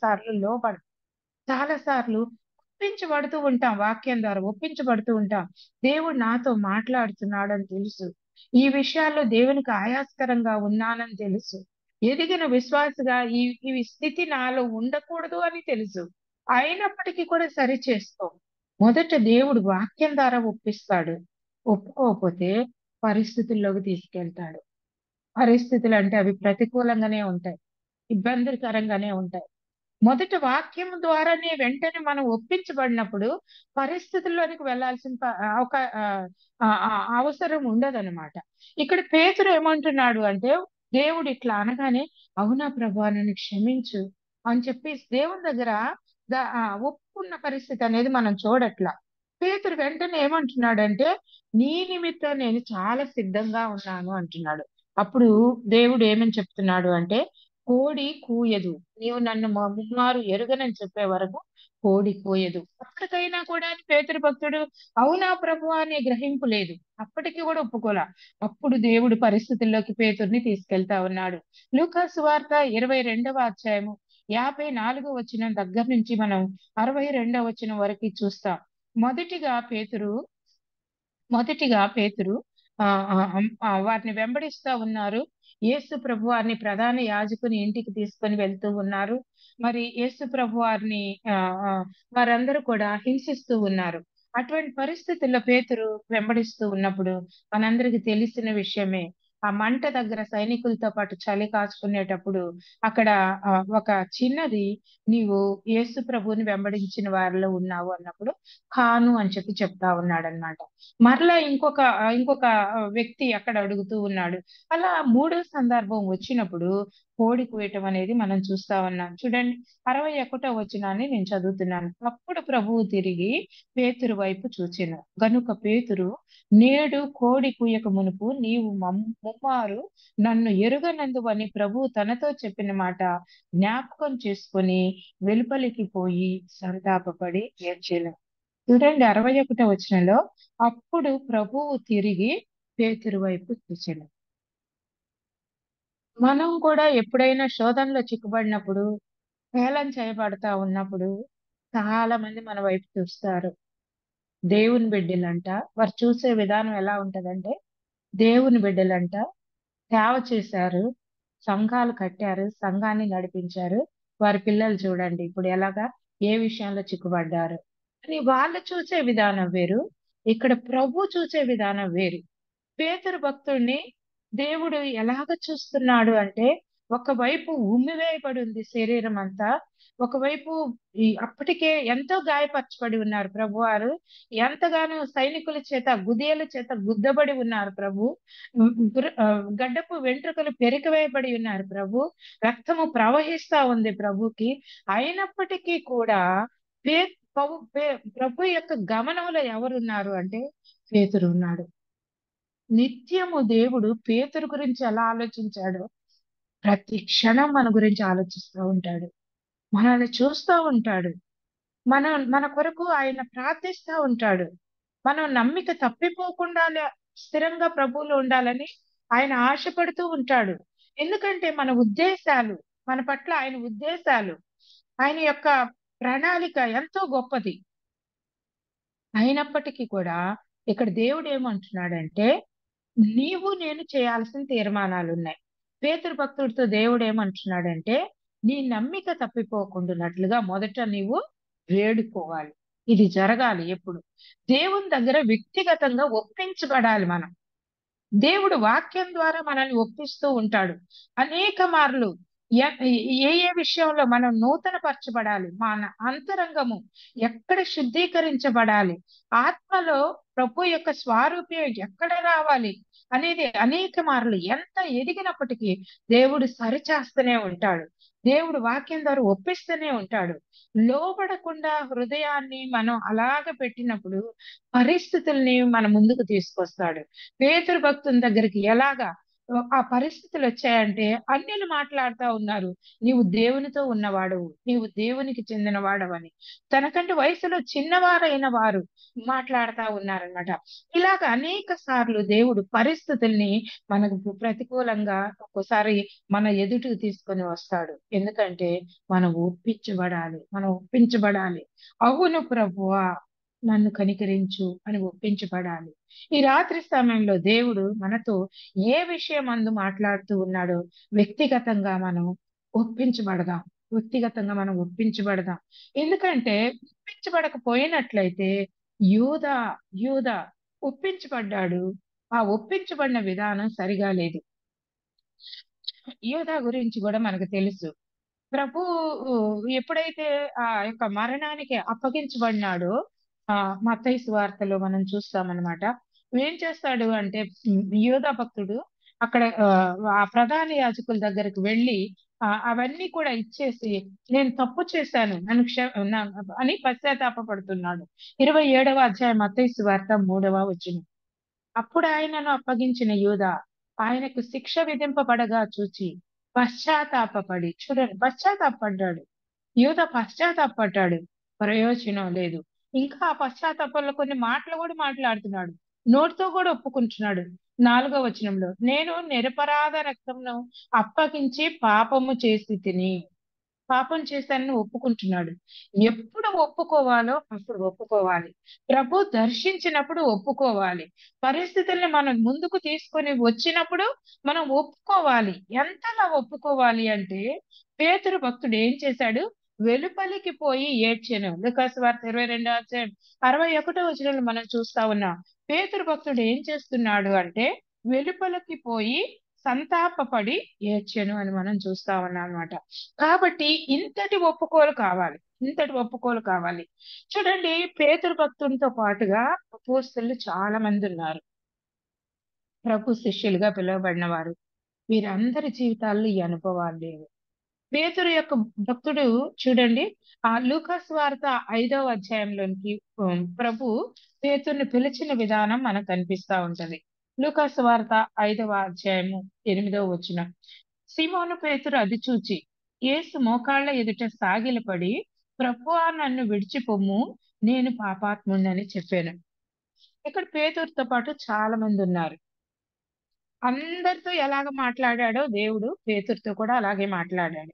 చాలా సార్లు ఒప్పించబడుతూ ఉంటాం. వాక్యం ద్వారా ఒప్పించబడుతూ ఉంటాం. దేవుడు నాతో మాట్లాడుతున్నాడు అని తెలుసు, ఈ విషయాల్లో దేవునికి ఆయాస్కరంగా ఉన్నానని తెలుసు, ఎదిగిన విశ్వాసగా ఈ స్థితి నాలో ఉండకూడదు అని తెలుసు. అయినప్పటికీ కూడా సరి చేసుకో. మొదట దేవుడు వాక్యం ద్వారా ఒప్పిస్తాడు. ఒప్పుకోకపోతే పరిస్థితుల్లోకి తీసుకెళ్తాడు. పరిస్థితులు అంటే అవి ప్రతికూలంగానే ఉంటాయి, ఇబ్బందికరంగానే ఉంటాయి. మొదట వాక్యం ద్వారానే వెంటనే మనం ఒప్పించబడినప్పుడు పరిస్థితుల్లోనికి వెళ్లాల్సిన అవసరం ఉండదన్నమాట. ఇక్కడ పేతురు ఏమంటున్నాడు అంటే, దేవుడు ఇట్లా అనగానే అవునా ప్రభువా నన్ను క్షమించు అని చెప్పి దేవుని దగ్గర ఒప్పుకున్న పరిస్థితి అనేది మనం చూడట్లా. పేతురు వెంటనే ఏమంటున్నాడంటే, నీ నిమిత్తం నేను చాలా సిద్ధంగా ఉన్నాను అంటున్నాడు. అప్పుడు దేవుడు ఏమని చెప్తున్నాడు అంటే, కోడి కూయదు, నీవు నన్ను ముమ్మారు ఎరుగనని చెప్పే వరకు కోడి కోయదు. అప్పటికైనా కూడా పేతురు భక్తుడు అవునా ప్రభు అనే గ్రహింపు లేదు. అప్పటికి కూడా ఒప్పుకోలా. అప్పుడు దేవుడు పరిస్థితుల్లోకి పేతుర్ని తీసుకెళ్తా ఉన్నాడు. లూకా సువార్త 22వ అధ్యాయము 54 వచనం దగ్గర నుంచి మనం 62వ వచనం వరకు చూస్తాం. మొదటిగా పేతురు మొదటిగా పేతురు వారిని వెంబడిస్తా ఉన్నారు. యేసు ప్రభు వారిని ప్రధాన యాజకుని ఇంటికి తీసుకొని వెళ్తూ ఉన్నారు. మరి యేసు ప్రభు వారిని ఆ, ఆ, వారందరూ కూడా హింసిస్తూ ఉన్నారు. అటువంటి పరిస్థితుల్లో పేతురు వెంబడిస్తూ ఉన్నప్పుడు మనందరికి తెలిసిన విషయమే. ఆ మంట దగ్గర సైనికులతో పాటు చలి కాచుకునేటప్పుడు అక్కడ ఒక చిన్నది, నీవు యేసు ప్రభువుని వెంబడించిన వారిలో ఉన్నావు అన్నప్పుడు కాను అని చెప్పి చెప్తా ఉన్నాడు. మరలా ఇంకొక వ్యక్తి అక్కడ అడుగుతూ ఉన్నాడు. అలా మూడో సందర్భం వచ్చినప్పుడు కోడి కూయటం అనేది మనం చూస్తా ఉన్నాం. చూడండి, 61వ వచనాన్ని నేను చదువుతున్నాను. అప్పుడు ప్రభువు తిరిగి పేతురు వైపు చూచెను. గనుక పేతురు, నేడు కోడి కూయక మునుపు నీవు ముమ్మారు నన్ను ఎరుగనందువని ప్రభువు తనతో చెప్పిన మాట జ్ఞాపకం చేసుకొని వెలుపలికి పోయి సంతాపపడి ఏడ్చెను. చూడండి, 61వ వచనంలో అప్పుడు ప్రభువు తిరిగి పేతురు వైపు చూచెను. మనం కూడా ఎప్పుడైనా శోధనలో చిక్కుబడినప్పుడు, హేళన చేయబడతా ఉన్నప్పుడు చాలా మంది మన వైపు చూస్తారు. దేవుని బిడ్డలంట, వారు చూసే విధానం ఎలా ఉంటదంటే, దేవుని బిడ్డలంట సేవ చేశారు, సంఘాలు కట్టారు, సంఘాన్ని నడిపించారు, వారి పిల్లలు చూడండి ఇప్పుడు ఎలాగా ఏ విషయంలో చిక్కుబడ్డారు అని వాళ్ళు చూసే విధానం వేరు, ఇక్కడ ప్రభు చూసే విధానం వేరు. పేతురు భక్తుడిని దేవుడు ఎలాగ చూస్తున్నాడు అంటే, ఒకవైపు ఉమ్మివేయబడి ఉంది శరీరం అంతా, ఒకవైపు అప్పటికే ఎంతో గాయపరచబడి ఉన్నారు ప్రభువారు, ఎంతగానో సైనికుల చేత గుదియల చేత గుద్దబడి ఉన్నారు ప్రభు. గడ్డపు వెంట్రుకలు పెరికివేయబడి ఉన్నారు ప్రభు. రక్తము ప్రవహిస్తా ఉంది ప్రభుకి. అయినప్పటికీ కూడా పే ప్రభు యొక్క గమనంలో ఎవరున్నారు అంటే పేతురు ఉన్నాడు. నిత్యము దేవుడు పేతురు గురించి ఎలా ఆలోచించాడో ప్రతి క్షణం మన గురించి ఆలోచిస్తూ ఉంటాడు. మనల్ని చూస్తూ ఉంటాడు. మన కొరకు ఆయన ప్రార్థిస్తూ ఉంటాడు. మనం నమ్మిక తప్పిపోకుండా స్థిరంగా ప్రభువులో ఉండాలని ఆయన ఆశపడుతూ ఉంటాడు. ఎందుకంటే మన పట్ల ఆయన ఉద్దేశాలు, ఆయన యొక్క ప్రణాళిక ఎంతో గొప్పది. అయినప్పటికీ కూడా ఇక్కడ దేవుడు ఏమంటున్నాడంటే, నేను చేయాల్సిన తీర్మానాలు ఉన్నాయి. పేతురు భక్తుడితో దేవుడు ఏమంటున్నాడంటే, నీ నమ్మిక తప్పిపోకుండానట్లుగా మొదట నీవు వేడుకోవాలి. ఇది జరగాలి ఎప్పుడు? దేవుని దగ్గర వ్యక్తిగతంగా ఒప్పించబడాలి మనం. దేవుడు వాక్యం ద్వారా మనల్ని ఒప్పిస్తూ ఉంటాడు. అనేక మార్లు ఏ విషయంలో మనం నూతన పరచబడాలి, మన అంతరంగము ఎక్కడ శుద్ధీకరించబడాలి, ఆత్మలో ప్రభు యొక్క స్వారూప్యం ఎక్కడ రావాలి అనేది అనేక మార్లు ఎంత ఎదిగినప్పటికీ దేవుడు సరిచేస్తూనే ఉంటాడు. దేవుడు వాక్యం ద్వారా ఒప్పిస్తూనే ఉంటాడు. లోబడకుండా హృదయాన్ని మనం అలాగ పెట్టినప్పుడు పరిస్థితుల్ని మన ముందుకు తీసుకొస్తాడు. పేతురు భక్తుని దగ్గరికి ఎలాగా ఆ పరిస్థితులు వచ్చాయంటే, అన్యులు మాట్లాడుతా ఉన్నారు, నీవు దేవునితో ఉన్నవాడు, నీవు దేవునికి చెందిన వాడవని. తనకంటే వయసులో చిన్నవారైన వారు మాట్లాడుతా ఉన్నారన్నమాట. ఇలాగ అనేక సార్లు దేవుడు పరిస్థితుల్ని మనకు ప్రతికూలంగా ఒక్కోసారి మన ఎదుటికి తీసుకొని వస్తాడు. ఎందుకంటే మనం ఒప్పించబడాలి. అవును ప్రభువా, నన్ను కనికరించు అని ఒప్పించబడాలి. ఈ రాత్రి సమయంలో దేవుడు మనతో ఏ విషయం అందు మాట్లాడుతూ ఉన్నాడో వ్యక్తిగతంగా మనం ఒప్పించబడదాం. వ్యక్తిగతంగా మనం ఒప్పించబడదాం. ఎందుకంటే ఒప్పించబడకపోయినట్లయితే యూదా యూదా ఒప్పించబడ్డాడు. ఆ ఒప్పించబడిన విధానం సరిగా లేదు. యూదా గురించి కూడా మనకు తెలుసు. ప్రభు ఎప్పుడైతే ఆ యొక్క మరణానికి అప్పగించబడినాడో, మత్తయి సువార్తలో మనం చూస్తామన్నమాట. ఏం చేస్తాడు అంటే, యోధా భక్తుడు అక్కడ ఆ ప్రధాన యాజకుల దగ్గరికి వెళ్ళి అవన్నీ కూడా ఇచ్చేసి, నేను తప్పు చేశాను, అని పశ్చాత్తాపపడుతున్నాడు. 27వ అధ్యాయం మత్తయి సువార్త 3వ వచనం. అప్పుడు ఆయనను అప్పగించిన యూదా ఆయనకు శిక్ష విధింపబడగా చూచి పశ్చాత్తాపపడి, చూడండి, పశ్చాత్తాపడ్డాడు. యూదా పశ్చాత్తాపడ్డాడు. ప్రయోజనం లేదు. ఇంకా ఆ పశ్చాత్తాపంలో కొన్ని మాటలు కూడా మాట్లాడుతున్నాడు. నోటితో కూడా ఒప్పుకుంటున్నాడు. 4వ వచనంలో, నేను నిరపరాధ రక్తమును అప్పగించి పాపము చేసి తిని, పాపం చేశానని ఒప్పుకుంటున్నాడు. ఎప్పుడు ఒప్పుకోవాలో అప్పుడు ఒప్పుకోవాలి. ప్రభు దర్శించినప్పుడు ఒప్పుకోవాలి. పరిస్థితుల్ని మనం ముందుకు తీసుకొని వచ్చినప్పుడు మనం ఒప్పుకోవాలి. ఎంతలా ఒప్పుకోవాలి అంటే, పేతురు భక్తుడు ఏం చేశాడు? వెలుపలికి పోయి ఏడ్చెను. లూకాసు వార్త 22వ అధ్యాయం 61వ వచనంలో మనం చూస్తా ఉన్నాం. పేతురు భక్తుడు ఏం చేస్తున్నాడు అంటే, వెలుపలికి పోయి సంతాపపడి ఏడ్చెను అని మనం చూస్తా ఉన్నాం అన్నమాట. కాబట్టి ఇంతటి ఒప్పుకోలు కావాలి. ఇంతటి ఒప్పుకోలు కావాలి. చూడండి, పేతురు భక్తునితో పాటుగా అపోస్తలులు చాలా మంది ఉన్నారు. ప్రభు శిష్యులుగా పిలువబడిన వారు. వీరందరి జీవితాల్లో ఈ అనుభవాలు లేవు. పేతురు యొక్క భక్తుడు చూడండి, ఆ లూకాసు వార్త 5వ అధ్యాయంలోనికి ప్రభు పేతురుని పిలిచిన విధానం మనకు కనిపిస్తా ఉంటది. లూకాసు వార్త 5వ అధ్యాయము 8వ వచనం. సీమోను పేతురు అది చూచి యేసు మోకాళ్ళ ఎదుట సాగిలపడి, ప్రభువా నన్ను విడిచిపొమ్ము, నేను పాపాత్ముడినని చెప్పాను. ఇక్కడ పేతురుతో పాటు చాలా మంది ఉన్నారు. అందరితో ఎలాగ మాట్లాడాడో దేవుడు పేతురుతో కూడా అలాగే మాట్లాడాడు.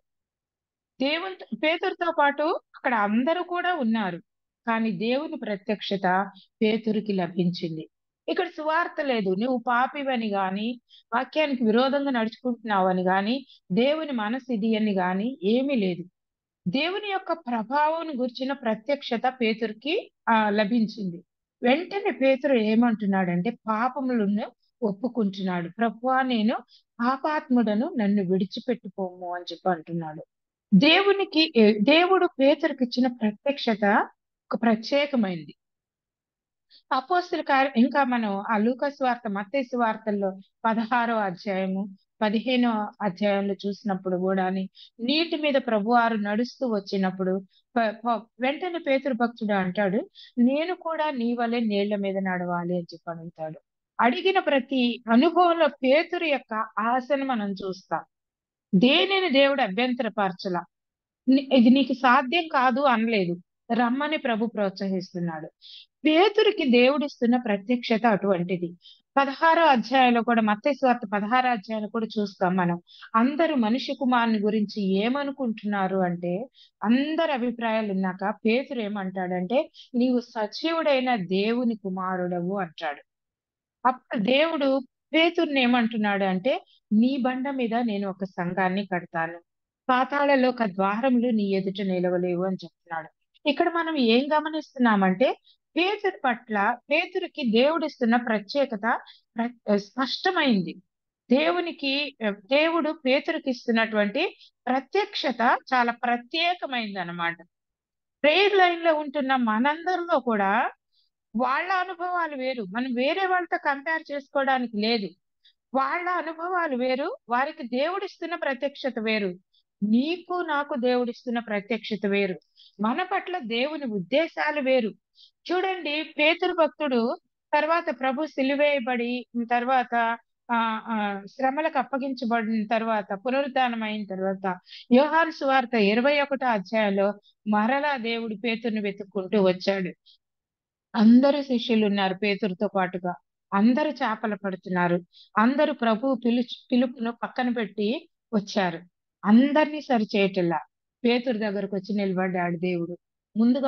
పేతురుతో పాటు అక్కడ అందరూ కూడా ఉన్నారు. కానీ దేవుని ప్రత్యక్షత పేతురుకి లభించింది. ఇక్కడ సువార్త లేదు. నువ్వు పాపివని గాని, వాక్యానికి విరోధంగా నడుచుకుంటున్నావని గాని, దేవుని మనసు ఇది అని గాని ఏమీ లేదు. దేవుని యొక్క ప్రభావం గురించిన ప్రత్యక్షత పేతురుకి లభించింది. వెంటనే పేతురు ఏమంటున్నాడంటే, పాపములను ఒప్పుకుంటున్నాడు. ప్రభువా నేను పాపాత్ముడను, నన్ను విడిచిపెట్టుకోము అని చెప్పి అంటున్నాడు. దేవుడు పేతురుకి ఇచ్చిన ప్రత్యక్షత ఒక ప్రత్యేకమైంది. అపోస్తల కార్యం ఇంకా మనం ఆ లూకాసు వార్త, మత్తయి సువార్తల్లో 16వ అధ్యాయము 15వ అధ్యాయంలో చూసినప్పుడు కూడా నీటి మీద ప్రభువారు నడుస్తూ వచ్చినప్పుడు వెంటనే పేతురు భక్తుడు అంటాడు, నేను కూడా నీ వలె నీళ్ల మీద నడవాలి అని చెప్పి అడుగుతాడు. అడిగిన ప్రతి అనుభవంలో పేతురు యొక్క ఆశను మనం చూస్తాం. దేనిని దేవుడు అభ్యంతరపరచలా. ఇది నీకు సాధ్యం కాదు అనలేదు. రమ్మని ప్రభు ప్రోత్సహిస్తున్నాడు. పేతురికి దేవుడిస్తున్న ప్రత్యక్షత అటువంటిది. 16వ అధ్యాయంలో కూడా, మత్తయి సువార్త 16వ అధ్యాయంలో కూడా చూస్తాం మనం. అందరూ మనిషి కుమారుని గురించి ఏమనుకుంటున్నారు అంటే, అందరి అభిప్రాయాలు ఉన్నాక పేతురు ఏమంటాడంటే, నీవు సజీవుడైన దేవుని కుమారుడవు అంటాడు. అప్పుడు దేవుడు పేతుర్ని ఏమంటున్నాడు అంటే, నీ బండ మీద నేను ఒక సంఘాన్ని కడతాను, పాతాళలోక ద్వారములు నీ ఎదుట నిలవలేవు అని చెప్తున్నాడు. ఇక్కడ మనం ఏం గమనిస్తున్నామంటే, పేతురికి దేవుడిస్తున్న ప్రత్యేకత స్పష్టమైంది. దేవుడు పేతురికి ఇస్తున్నటువంటి ప్రత్యక్షత చాలా ప్రత్యేకమైంది అన్నమాట. ప్రేయర్ లైన్ లో ఉంటున్న మనందరిలో కూడా వాళ్ళ అనుభవాలు వేరు. మనం వేరే వాళ్ళతో కంపేర్ చేసుకోవడానికి లేదు. వాళ్ళ అనుభవాలు వేరు, వారికి దేవుడిస్తున్న ప్రత్యక్షత వేరు. నీకు నాకు దేవుడిస్తున్న ప్రత్యక్షత వేరు. మన పట్ల దేవుని ఉద్దేశాలు వేరు. చూడండి, పేతురు భక్తుడు తర్వాత ప్రభు సిలువేయబడి తర్వాత ఆ ఆ శ్రమలకు అప్పగించబడిన తర్వాత, పునరుద్ధానం అయిన తర్వాత, యోహాను సువార్త 21వ అధ్యాయంలో మరలా దేవుడు పేతురుని వెతుక్కుంటూ వచ్చాడు. అందరూ శిష్యులు ఉన్నారు పేతురుతో పాటుగా. అందరూ చేపలు పడుతున్నారు. అందరూ ప్రభు పిలుపును పక్కన పెట్టి వచ్చారు. అందరినీ సరి చేయటల్లా పేతురు దగ్గరకు వచ్చి నిలబడ్డాడు దేవుడు. ముందుగా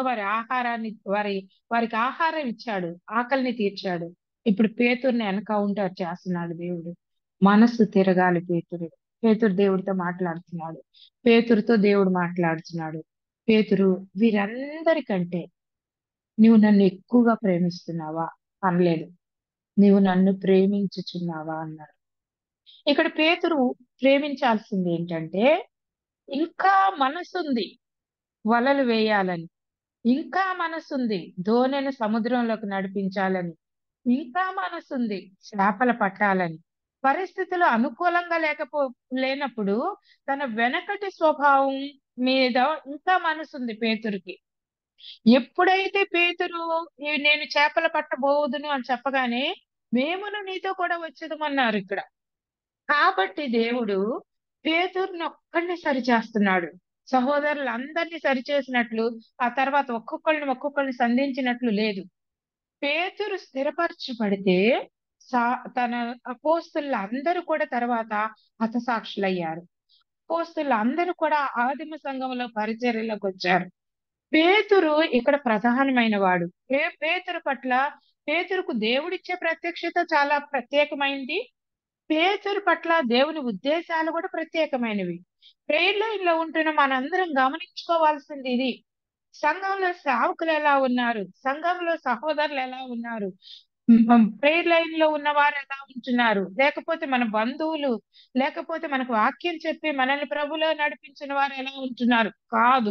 వారికి ఆహారం ఇచ్చాడు, ఆకలిని తీర్చాడు. ఇప్పుడు పేతుర్ని ఎన్కౌంటర్ చేస్తున్నాడు దేవుడు. మనస్సు తిరగాలి పేతురు దేవుడితో మాట్లాడుతున్నాడు. పేతురుతో దేవుడు మాట్లాడుతున్నాడు. పేతురు, వీరందరికంటే నీవు నన్ను ఎక్కువగా ప్రేమిస్తున్నావా అనలేదు. నీవు నన్ను ప్రేమించుచున్నావా అన్నాడు. ఇక్కడ పేతురు ప్రేమించాల్సింది ఏంటంటే, ఇంకా మనసుంది వలలు వేయాలని, ఇంకా మనసుంది దోణిని సముద్రంలోకి నడిపించాలని, ఇంకా మనసుంది చేపలు పట్టాలని. పరిస్థితులు అనుకూలంగా లేనప్పుడు తన వెనకటి స్వభావం మీద ఇంకా మనసుంది పేతురికి. ఎప్పుడైతే పేతురు నేను చేపలు పట్టబోదును అని చెప్పగానే, మేమును నీతో కూడా వచ్చేదమన్నారు ఇక్కడ. కాబట్టి దేవుడు పేతురుని ఒక్కడిని సరి చేస్తున్నాడు. సహోదరులందరినీ సరిచేసినట్లు ఆ తర్వాత ఒక్కొక్కరిని సంధించినట్లు లేదు. పేతురు స్థిరపరచబడితే తన అపోస్తలులు అందరూ కూడా తర్వాత హతసాక్షులయ్యారు. అపోస్తలులు అందరూ కూడా ఆదిమ సంఘంలో పరిచర్యలోకి వచ్చారు. పేతురు ఇక్కడ ప్రధానమైన వాడు. పేతురు పట్ల పేతురుకు దేవుడిచ్చే ప్రత్యక్షత చాలా ప్రత్యేకమైంది. పేతురు పట్ల దేవుని ఉద్దేశాలు కూడా ప్రత్యేకమైనవి. ప్రేయర్ లైన్ లో ఉంటున్న మనందరం గమనించుకోవాల్సింది ఇది. సంఘంలో సేవకులు ఎలా ఉన్నారు, సంఘంలో సహోదరులు ఎలా ఉన్నారు, ప్రేయర్ లైన్ లో ఉన్న వారు ఎలా ఉంటున్నారు, లేకపోతే మన బంధువులు, లేకపోతే మనకు వాక్యం చెప్పి మనల్ని ప్రభులో నడిపించిన వారు ఎలా ఉంటున్నారు కాదు.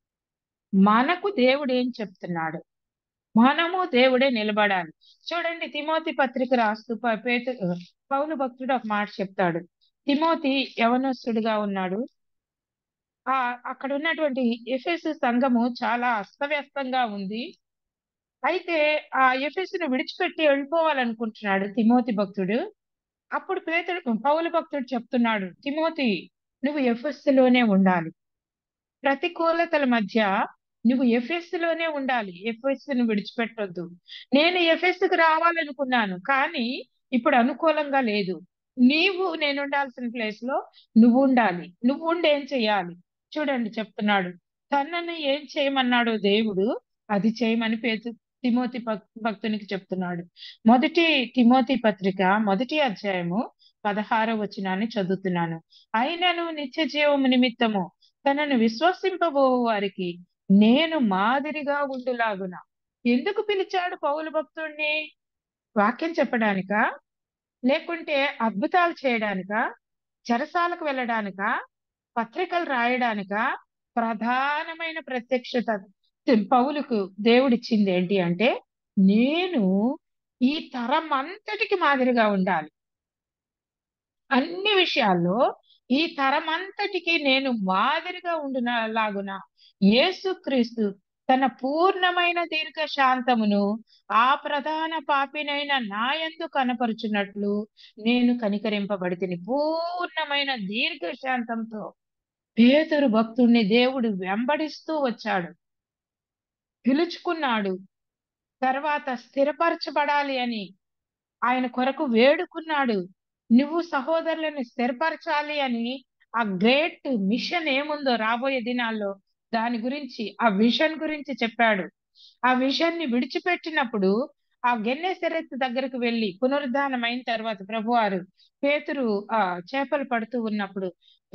మనకు దేవుడు ఏం చెప్తున్నాడు, మనము దేవుడే నిలబడాలి. చూడండి, తిమోతి పత్రిక రాస్తూ పౌలు భక్తుడు ఒక మాట చెప్తాడు. తిమోతి యవనస్తుడిగా ఉన్నాడు. అక్కడ ఉన్నటువంటి ఎఫెసు సంఘము చాలా అస్తవ్యస్తంగా ఉంది. అయితే ఆ ఎఫెసును విడిచిపెట్టి వెళ్ళిపోవాలనుకుంటున్నాడు తిమోతి భక్తుడు. అప్పుడు పౌలు భక్తుడు చెప్తున్నాడు, తిమోతి, నువ్వు ఎఫెసులోనే ఉండాలి. ప్రతికూలతల మధ్య నువ్వు ఎఫెసులోనే ఉండాలి, ఎఫెసును విడిచిపెట్టొద్దు. నేను ఎఫెసుకు రావాలనుకున్నాను, కానీ ఇప్పుడు అనుకూలంగా లేదు. నేను ఉండాల్సిన ప్లేస్ లో నువ్వు ఉండాలి. నువ్వు ఉండి ఏం చెయ్యాలి? చూడండి చెప్తున్నాడు, తనని ఏం చేయమన్నాడు దేవుడు అది చేయమని తిమోతి భక్తునికి చెప్తున్నాడు. మొదటి తిమోతి పత్రిక 1వ అధ్యాయము 16వ వచనాన్ని చదువుతున్నాను. అయినను నిత్య జీవము నిమిత్తము తనను విశ్వసింపబో వారికి నేను మాదిరిగా ఉండులాగున. ఎందుకు పిలిచాడు పౌలు భక్తుడిని? వాక్యం చెప్పడానికా, లేకుంటే అద్భుతాలు చేయడానికా, చెరసాలకు వెళ్ళడానికా, పత్రికలు రాయడానికా? ప్రధానమైన ప్రత్యక్షత పౌలుకు దేవుడిచ్చింది ఏంటి అంటే, నేను ఈ తరం అంతటికి మాదిరిగా ఉండాలి. అన్ని విషయాల్లో ఈ తరం అంతటికి నేను మాదిరిగా ఉండులాగున యేసుక్రీస్తు తన పూర్ణమైన దీర్ఘ శాంతమును ఆ ప్రధాన పాపినైన నాయందు కనపరుచున్నట్లు నేను కనికరింపబడితిని. పూర్ణమైన దీర్ఘ శాంతంతో పేతురు భక్తుణ్ణి దేవుడు వెంబడిస్తూ వచ్చాడు, పిలుచుకున్నాడు. తర్వాత స్థిరపరచబడాలి అని ఆయన కొరకు వేడుకున్నాడు. నువ్వు సహోదరులను స్థిరపరచాలి అని ఆ గ్రేట్ మిషన్ ఏముందో రాబోయే దినాల్లో దాని గురించి, ఆ విషన్ గురించి చెప్పాడు. ఆ విషన్ ని విడిచిపెట్టినప్పుడు ఆ గెన్నెసరెత్ దగ్గరకు వెళ్ళి పునరుద్ధానం అయిన తర్వాత ప్రభువారు పేతురు చేపలు పడుతూ ఉన్నప్పుడు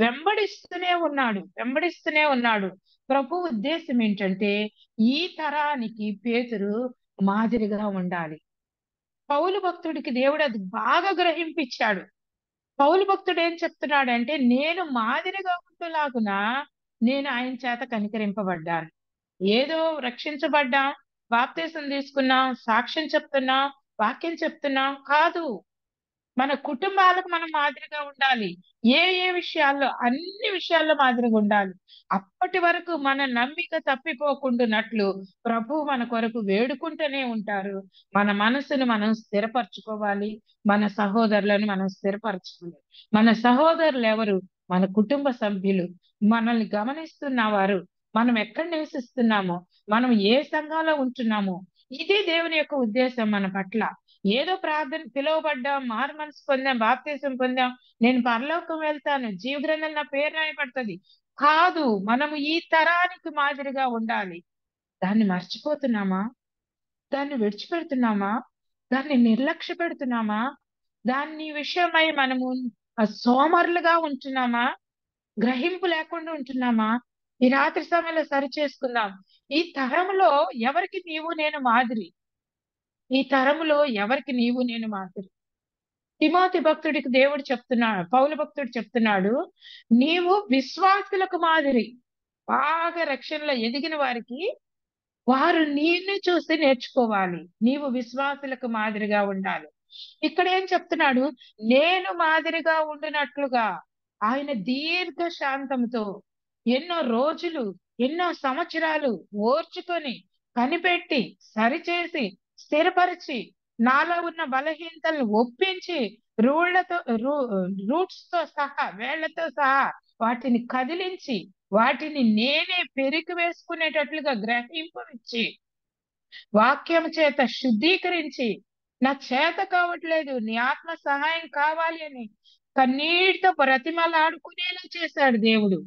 వెంబడిస్తూనే ఉన్నాడు. ప్రభు ఉద్దేశం ఏంటంటే ఈ తరానికి పేతురు మాదిరిగా ఉండాలి. పౌలు భక్తుడికి దేవుడు అది బాగా గ్రహింపించాడు. పౌలు భక్తుడు ఏం చెప్తున్నాడంటే, నేను మాదిరిగా ఉంటులాగున నేను ఆయన చేత కనికరింపబడ్డాను. ఏదో రక్షించబడ్డాం, బాప్తీసం తీసుకున్నాం, సాక్ష్యం చెప్తున్నాం, వాక్యం చెప్తున్నాం కాదు. మన కుటుంబాలకు మనం మాదిరిగా ఉండాలి. ఏ ఏ విషయాల్లో, అన్ని విషయాల్లో మాదిరిగా ఉండాలి. అప్పటి వరకు మన నమ్మిక తప్పిపోకుండానట్లు ప్రభు మన కొరకు వేడుకుంటూనే ఉంటారు. మన మనసును మనం స్థిరపరచుకోవాలి, మన సహోదరులను మనం స్థిరపరచుకోవాలి. మన సహోదరులు ఎవరు? మన కుటుంబ సభ్యులు, మనల్ని గమనిస్తున్నవారు, మనం ఎక్కడ నివసిస్తున్నామో, మనం ఏ సంఘంలో ఉంటున్నామో. ఇది దేవుని యొక్క ఉద్దేశం మన పట్ల. ఏదో ప్రార్థన, పిలువబడ్డాం, మారు మనసు పొందాం, బాప్తీసం పొందాం, నేను పరలోకం వెళ్తాను, జీవ గ్రంథంలో నా పేరు రాయబడుతుంది కాదు. మనము ఈ తరానికి మాదిరిగా ఉండాలి. దాన్ని మర్చిపోతున్నామా? దాన్ని విడిచిపెడుతున్నామా? దాన్ని నిర్లక్ష్య పెడుతున్నామా? దాని విషయమై మనము సోమరులుగా ఉంటున్నామా? గ్రహింపు లేకుండా ఉంటున్నామా? ఈ రాత్రి సమయంలో సరి చేసుకుందాం. ఈ తరంలో ఎవరికి నీవు నేను మాదిరి? ఈ తరములో ఎవరికి నీవు నేను మాదిరి? తిమోతి భక్తుడికి దేవుడు చెప్తున్నాడు, పౌలు భక్తుడు చెప్తున్నాడు, నీవు విశ్వాసులకు మాదిరి. బాగా రక్షణలో ఎదిగిన వారికి వారు నిన్ను చూసి నేర్చుకోవాలి. నీవు విశ్వాసులకు మాదిరిగా ఉండాలి. ఇక్కడ ఏం చెప్తున్నాడు? నేను మాదిరిగా ఉండినట్లుగా. ఆయన దీర్ఘ శాంతంతో ఎన్నో రోజులు, ఎన్నో సంవత్సరాలు ఓర్చుకొని, కనిపెట్టి, సరిచేసి, స్థిరపరిచి, నాలో ఉన్న బలహీనతలను ఒప్పించి, రూట్స్ తో సహా, వేళ్లతో సహా వాటిని కదిలించి వాటిని నేనే పెరికి వేసుకునేటట్లుగా గ్రహింపనిచ్చి వాక్యం చేత శుద్ధీకరించి నా చేత కావట్లేదు నీ ఆత్మ సహాయం కావాలి అని కన్నీటితో బ్రతిమలాడుకునేలా చేశాడు దేవుడు.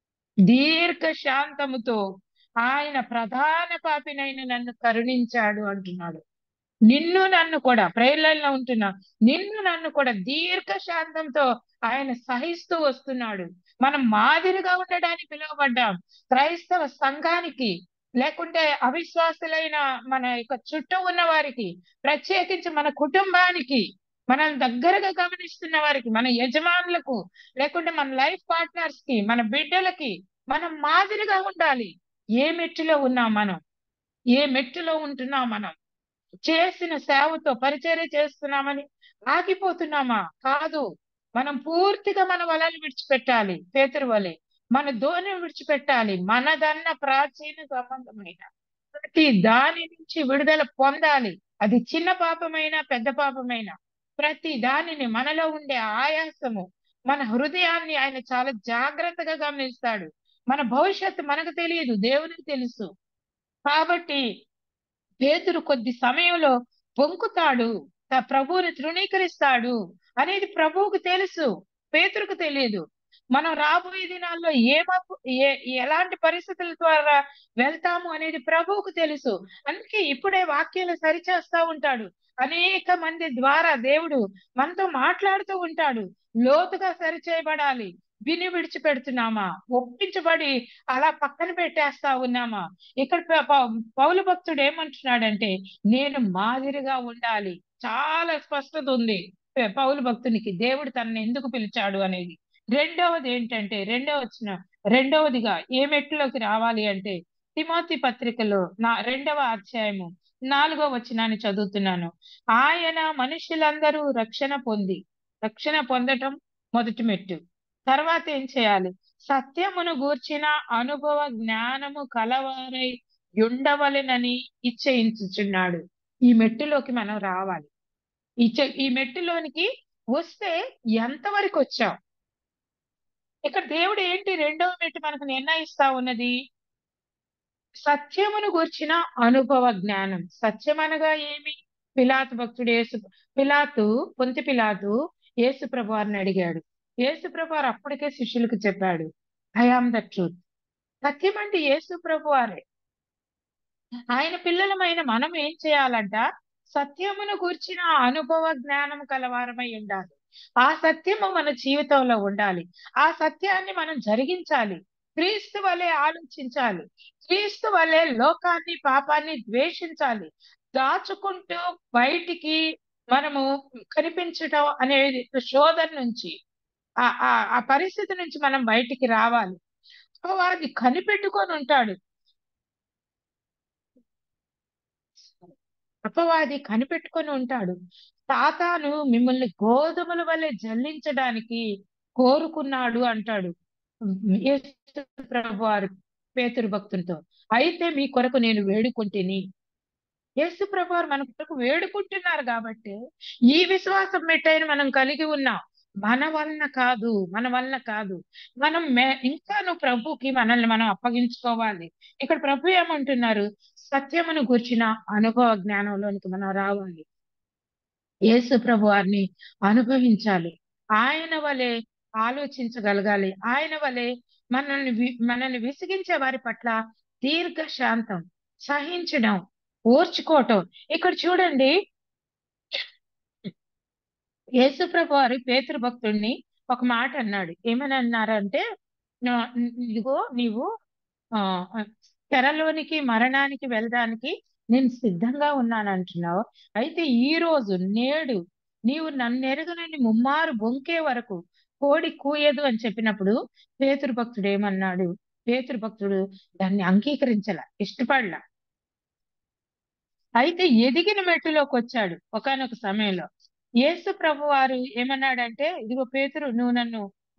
దీర్ఘ శాంతముతో ఆయన ప్రధాన పాపినైన నన్ను కరుణించాడు అంటున్నాడు. నిన్ను నన్ను కూడా ప్రేర్లలో ఉంటున్నా నిన్ను నన్ను కూడా దీర్ఘ శాంతంతో ఆయన సహిస్తూ వస్తున్నాడు. మనం మాదిరిగా ఉండడానికి పిలువబడ్డాం. క్రైస్తవ సంఘానికి, లేకుంటే అవిశ్వాసులైన మన యొక్క చుట్టూ ఉన్న వారికి, ప్రత్యేకించి మన కుటుంబానికి, మనం దగ్గరగా గమనిస్తున్న వారికి, మన యజమానులకు, లేకుంటే మన లైఫ్ పార్ట్నర్స్ కి, మన బిడ్డలకి మనం మాదిరిగా ఉండాలి. ఏ మెట్టులో ఉన్నాం మనం, ఏ మెట్టులో ఉంటున్నాం మనం, చేసిన సేవతో పరిచర్య చేస్తున్నామని ఆగిపోతున్నామా? కాదు. మనం పూర్తిగా మన వలలు విడిచిపెట్టాలి. పేతురు వలె మన ధోని విడిచిపెట్టాలి. మనదన్న ప్రాచీన సంబంధమైన ప్రతి దాని నుంచి విడుదల పొందాలి. అది చిన్న పాపమైనా పెద్ద పాపమైనా ప్రతి దానిని, మనలో ఉండే ఆయాసము, మన హృదయాన్ని ఆయన చాలా జాగ్రత్తగా గమనిస్తాడు. మన భవిష్యత్తు మనకు తెలియదు, దేవునికి తెలుసు. కాబట్టి పేతురు కొద్ది సమయంలో పొంకుతాడు, ప్రభువుని తృణీకరిస్తాడు అనేది ప్రభువుకు తెలుసు, పేతురుకు తెలియదు. మనం రాబోయే దినాల్లో ఎలాంటి పరిస్థితుల ద్వారా వెళ్తాము అనేది ప్రభువుకు తెలుసు. అందుకే ఇప్పుడే వాక్యాలు సరిచేస్తా ఉంటాడు. అనేక మంది ద్వారా దేవుడు మనతో మాట్లాడుతూ ఉంటాడు. లోతుగా సరిచేయబడాలి. విని విడిచిపెడుతున్నామా? ఒప్పించబడి అలా పక్కన పెట్టేస్తా ఉన్నామా? ఇక్కడ పౌలు భక్తుడు ఏమంటున్నాడంటే నేను మాదిరిగా ఉండాలి. చాలా స్పష్టత ఉంది పౌలు భక్తునికి దేవుడు తనని ఎందుకు పిలిచాడు అనేది. రెండవది ఏంటంటే రెండవదిగా ఏ మెట్టులోకి రావాలి అంటే తిమోతి పత్రికలో 2వ అధ్యాయము 4వ వచనాన్ని చదువుతున్నాను. ఆయన మనుషులందరూ రక్షణ పొందటం మొదటి మెట్టు. తర్వాత ఏం చేయాలి? సత్యమును గూర్చిన అనుభవ జ్ఞానము కలవారై ఉండవలెనని ఇచ్చయించుచున్నాడు. ఈ మెట్టులోకి మనం రావాలి. ఈ మెట్టులోనికి వస్తే ఎంతవరకు వచ్చాం? ఇక్కడ దేవుడు ఏంటి రెండవ మెట్టు మనకు నిర్ణయిస్తా ఉన్నది? సత్యమును గూర్చిన అనుభవ జ్ఞానం. సత్యం అనగా ఏమి? పొంతి పిలాతు యేసు ప్రభువారిని అడిగాడు. యేసు ప్రభువారు అప్పటికే శిష్యులకు చెప్పాడు, ఐ ఆమ్ ద ట్రూత్. సత్యం అంటే యేసు ప్రభువారే. ఆయన పిల్లలమైన మనం ఏం చేయాలంట? సత్యమును గూర్చిన అనుభవ జ్ఞానం కలవారమై ఉండాలి. ఆ సత్యము మన జీవితంలో ఉండాలి. ఆ సత్యాన్ని మనం జరిగించాలి. క్రీస్తు వలె ఆలోచించాలి. క్రీస్తు వలె లోకాన్ని, పాపాన్ని ద్వేషించాలి. దాచుకుంటూ బయటికి మనము కనిపించటం అనేది శోధన నుంచి, ఆ పరిస్థితి నుంచి మనం బయటికి రావాలి. వారిని కనిపెట్టుకొని ఉంటాడు. అపవాది కనిపెట్టుకొని ఉంటాడు. సాతాను మిమ్మల్ని గోధుమల వలె జల్లించడానికి కోరుకున్నాడు అంటాడు యేసు ప్రభువారు పేతురు భక్తులతో. అయితే మీ కొరకు నేను వేడుకుంటుని. యేసు ప్రభువారు మన కొరకు వేడుకుంటున్నారు కాబట్టి ఈ విశ్వాసం మెట్టైన మనం కలిగి ఉన్నాం. మన వలన కాదు. మనం ఇంకాను ప్రభుకి మనల్ని మనం అప్పగించుకోవాలి. ఇక్కడ ప్రభు ఏమంటున్నారు? సత్యమును గూర్చిన అనుభవ జ్ఞానంలోనికి మనం రావాలి. యేసు ప్రభు వారిని అనుభవించాలి. ఆయన వలె ఆలోచించగలగాలి. ఆయన వలె మనల్ని విసిగించే వారి పట్ల దీర్ఘ శాంతం, సహించడం, ఓర్చుకోవటం. ఇక్కడ చూడండి, యేసు ప్రభు వారు పేతురు భక్తుడిని ఒక మాట అన్నాడు. ఏమని అన్నారంటే, ఇదిగో నీవు చెరలోనికి, మరణానికి వెళ్ళడానికి నేను సిద్ధంగా ఉన్నాను అంటున్నావు. అయితే ఈ రోజు నేడు నీవు నన్ను ఎరుగనని ముమ్మారు బొంకే వరకు కోడి కూయదు అని చెప్పినప్పుడు పేతురు భక్తుడు ఏమన్నాడు? పేతురు భక్తుడు దాన్ని అంగీకరించలా, ఇష్టపడలా. అయితే ఎదిగిన మెట్టులోకి వచ్చాడు ఒకానొక సమయంలో. యేసు ప్రభు వారు ఏమన్నాడంటే, ఇదిగో పేతురు, నువ్వు నన్ను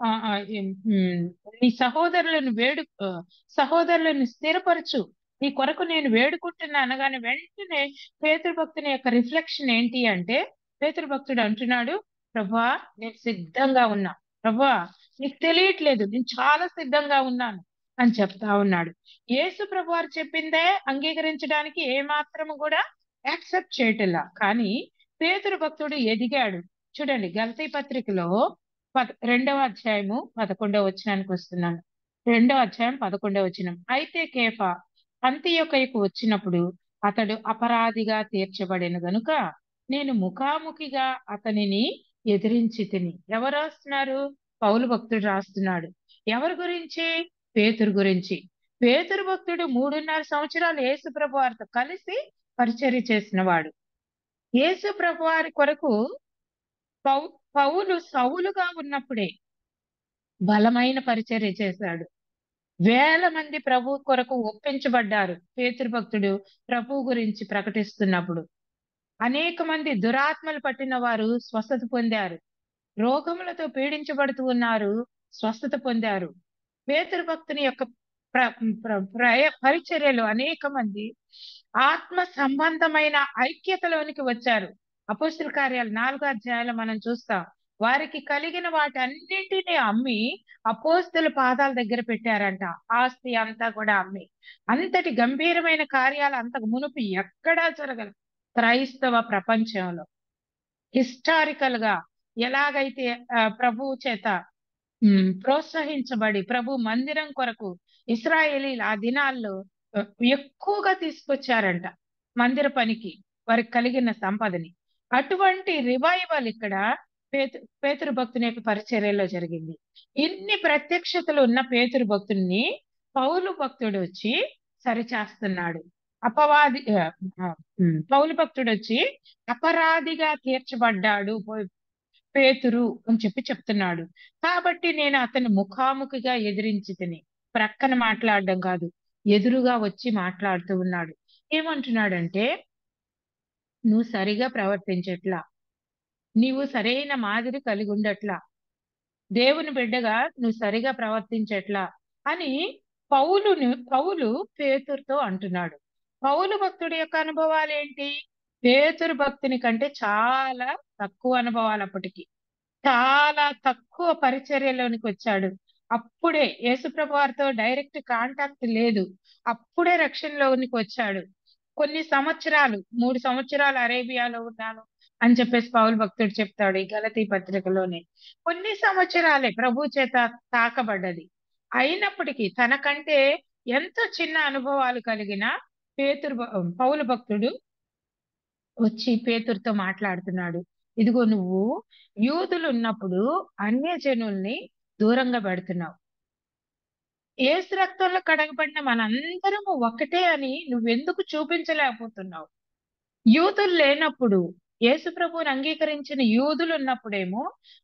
నీ సహోదరులను స్థిరపరచు, నీ కొరకు నేను వేడుకుంటున్నా అనగానే వెంటనే పేతురు భక్తుని యొక్క రిఫ్లెక్షన్ ఏంటి అంటే, పేతురు భక్తుడు అంటున్నాడు, ప్రభువా నేను సిద్ధంగా ఉన్నా. ప్రభువా నీకు తెలియట్లేదు, నేను చాలా సిద్ధంగా ఉన్నాను అని చెప్తా ఉన్నాడు. యేసు ప్రభు వారు చెప్పిందే అంగీకరించడానికి ఏమాత్రము కూడా యాక్సెప్ట్ చేయటంలా. కానీ పేతురు భక్తుడు ఎదిగాడు. చూడండి, గలతీ పత్రికలో 2వ అధ్యాయము 11వ వచనానికి వస్తున్నాను. 2వ అధ్యాయం 11వ వచనం. అయితే కేఫా అంతియొకయకు వచ్చినప్పుడు అతడు అపరాధిగా తీర్చబడిన గనుక నేను ముఖాముఖిగా అతనిని ఎదిరించి తిని. ఎవరు రాస్తున్నారు? పౌలు భక్తుడు రాస్తున్నాడు. ఎవరి గురించి? పేతురు గురించి. పేతురు భక్తుడు 3.5 సంవత్సరాలు యేసు ప్రభు వారితో కలిసి పరిచర్య చేసిన వాడు. యేసు ప్రభు వారి కొరకు పౌలు సౌలుగా ఉన్నప్పుడే బలమైన పరిచర్య చేశాడు. వేల మంది ప్రభు కొరకు ఒప్పించబడ్డారు పేతురు భక్తుడు ప్రభు గురించి ప్రకటిస్తున్నప్పుడు. అనేక మంది దురాత్మలు పట్టిన వారు స్వస్థత పొందారు. రోగములతో పీడించబడుతూ ఉన్నారు, స్వస్థత పొందారు. పేతురు భక్తుని యొక్క పరిచర్యలో అనేక మంది ఆత్మ సంబంధమైన ఐక్యతలోనికి వచ్చారు. అపోస్తుల కార్యాలు 4వ అధ్యాయంలో మనం చూస్తాం. వారికి కలిగిన వాటన్నింటినీ అమ్మి అపోస్తుల పాదాల దగ్గర పెట్టారంట. ఆస్తి అంతా కూడా అమ్మి. అంతటి గంభీరమైన కార్యాలు అంతకు మునుపు ఎక్కడా జరగదు క్రైస్తవ ప్రపంచంలో. హిస్టారికల్ గా ఎలాగైతే ప్రభువు చేత ప్రోత్సహించబడి ప్రభు మందిరం కొరకు ఇశ్రాయేలీలు ఆ దినాల్లో ఎక్కువగా తీసుకొచ్చారంట మందిర పనికి, వారికి కలిగిన సంపదని. అటువంటి రివైవల్ ఇక్కడ పేతురు భక్తుని యొక్క పరిచర్యలో జరిగింది. ఇన్ని ప్రత్యక్షతలు ఉన్న పేతురు భక్తుని పౌలు భక్తుడు వచ్చి సరిచేస్తున్నాడు. పౌలు భక్తుడు వచ్చి అపరాధిగా తీర్చబడ్డాడు పేతురు అని చెప్తున్నాడు. కాబట్టి నేను అతన్ని ముఖాముఖిగా ఎదిరించి తిని, ప్రక్కన మాట్లాడడం కాదు, ఎదురుగా వచ్చి మాట్లాడుతూ ఉన్నాడు. ఏమంటున్నాడంటే, నువ్వు సరిగా ప్రవర్తించట్లా, నీవు సరైన మాదిరి కలిగి ఉండట్లా, దేవుని బిడ్డగా నువ్వు సరిగా ప్రవర్తించట్లా అని పౌలు పేతురుతో అంటున్నాడు. పౌలు భక్తుడి యొక్క అనుభవాలు ఏంటి? పేతురు భక్తుని కంటే చాలా తక్కువ అనుభవాలు. అప్పటికి చాలా తక్కువ పరిచర్యలోనికి వచ్చాడు. అప్పుడే యేసుప్రభు వారితో డైరెక్ట్ కాంటాక్ట్ లేదు. అప్పుడే రక్షణలోనికి వచ్చాడు. కొన్ని సంవత్సరాలు, 3 సంవత్సరాలు అరేబియాలో ఉన్నాను అని చెప్పేసి పౌలు భక్తుడు చెప్తాడు ఈ గలతీ పత్రికలోనే. కొన్ని సంవత్సరాలే ప్రభు చేత తాకబడ్డది. అయినప్పటికీ తనకంటే ఎంతో చిన్న అనుభవాలు కలిగిన పౌలు భక్తుడు వచ్చి పేతురుతో మాట్లాడుతున్నాడు. ఇదిగో, నువ్వు యూదులు ఉన్నప్పుడు అన్యజనుల్ని దూరంగా పెడుతున్నావు. యేసు రక్తంలో కడగబడిన మనందరము ఒకటే అని నువ్వెందుకు చూపించలేకపోతున్నావు? యూదులు లేనప్పుడు, యేసు ప్రభువుని అంగీకరించిన యూదులు ఉన్నప్పుడేమో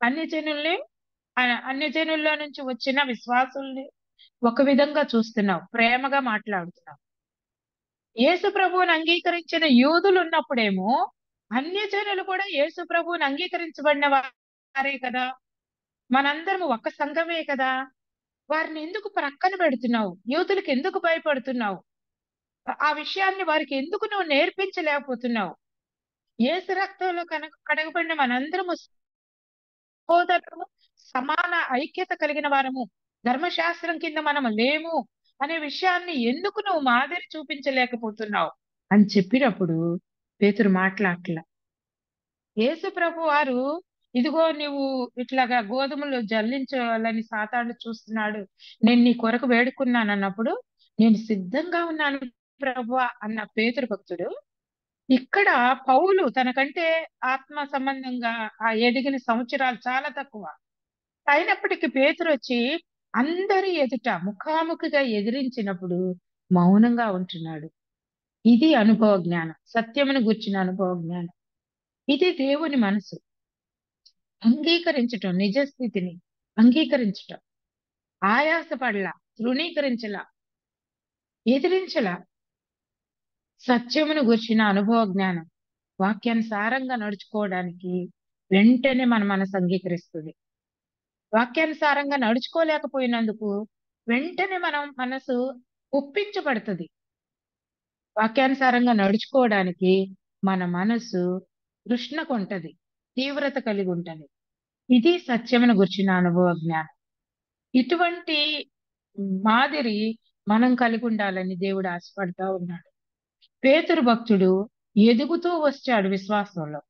అన్యజనుల్లో నుంచి వచ్చిన విశ్వాసుల్ని ఒక విధంగా చూస్తున్నావు, ప్రేమగా మాట్లాడుతున్నావు. యేసు ప్రభువుని అంగీకరించిన యూదులు ఉన్నప్పుడేమో అన్యజనులు కూడా యేసు ప్రభువుని అంగీకరించబడిన వారే కదా, మనందరము ఒక సంఘమే కదా, వారిని ఎందుకు ప్రక్కన పెడుతున్నావు? యూదులకు ఎందుకు భయపడుతున్నావు? ఆ విషయాన్ని వారికి ఎందుకు నువ్వు నేర్పించలేకపోతున్నావు? యేసు రక్తంలో కడగబడిన మనందరము సోదరులు, సమాన ఐక్యత కలిగిన వారము, ధర్మశాస్త్రం కింద మనము లేము అనే విషయాన్ని ఎందుకు నువ్వు మాదిరి చూపించలేకపోతున్నావు అని చెప్పినప్పుడు పేతురు మాట్లాడట్లా. యేసు ప్రభు వారు, ఇదిగో నువ్వు ఇట్లాగా గోధుమలు జల్లించాలని సాతాను చూస్తున్నాడు, నేను నీ కొరకు వేడుకున్నాను అన్నప్పుడు, నేను సిద్ధంగా ఉన్నాను ప్రభువా అన్న పేతురు భక్తుడు ఇక్కడ పౌలు తనకంటే ఆత్మ సంబంధంగా ఎదిగిన సంవత్సరాలు చాలా తక్కువ. అయినప్పటికీ పేతురు వచ్చి అందరి ఎదుట ముఖాముఖిగా ఎదిరించినప్పుడు మౌనంగా ఉంటున్నాడు. ఇది అనుభవ జ్ఞానం, సత్యమును గుర్చిన అనుభవ జ్ఞానం. ఇది దేవుని మనసు. అంగీకరించటం, నిజస్థితిని అంగీకరించటం, ఆయాసపడలా, తృణీకరించలా, ఎదిరించలా. సత్యమును గుర్చిన అనుభవ జ్ఞానం, వాక్యానుసారంగా నడుచుకోవడానికి వెంటనే మన మనసు అంగీకరిస్తుంది. వాక్యానుసారంగా నడుచుకోలేకపోయినందుకు వెంటనే మనసు ఒప్పించబడుతుంది. వాక్యానుసారంగా నడుచుకోవడానికి మన మనసు తృష్ణ కొంటది, తీవ్రత కలిగి ఉంటది. ఇది సత్యమును గుర్చిన అనుభవ జ్ఞానం. ఇటువంటి మాదిరి మనం కలిగి ఉండాలని దేవుడు ఆశపడతా ఉన్నాడు. పేతురు భక్తుడు ఎదుగుతూ వచ్చాడు విశ్వాసంలో.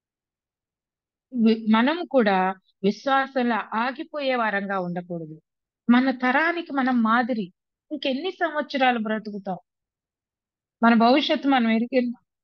మనం కూడా విశ్వాసంలో ఆగిపోయే వారంగా ఉండకూడదు. మన తరానికి మనం మాదిరి. ఇంకెన్ని సంవత్సరాలు బ్రతుకుతాం? మన భవిష్యత్తు మనం ఎరిగి,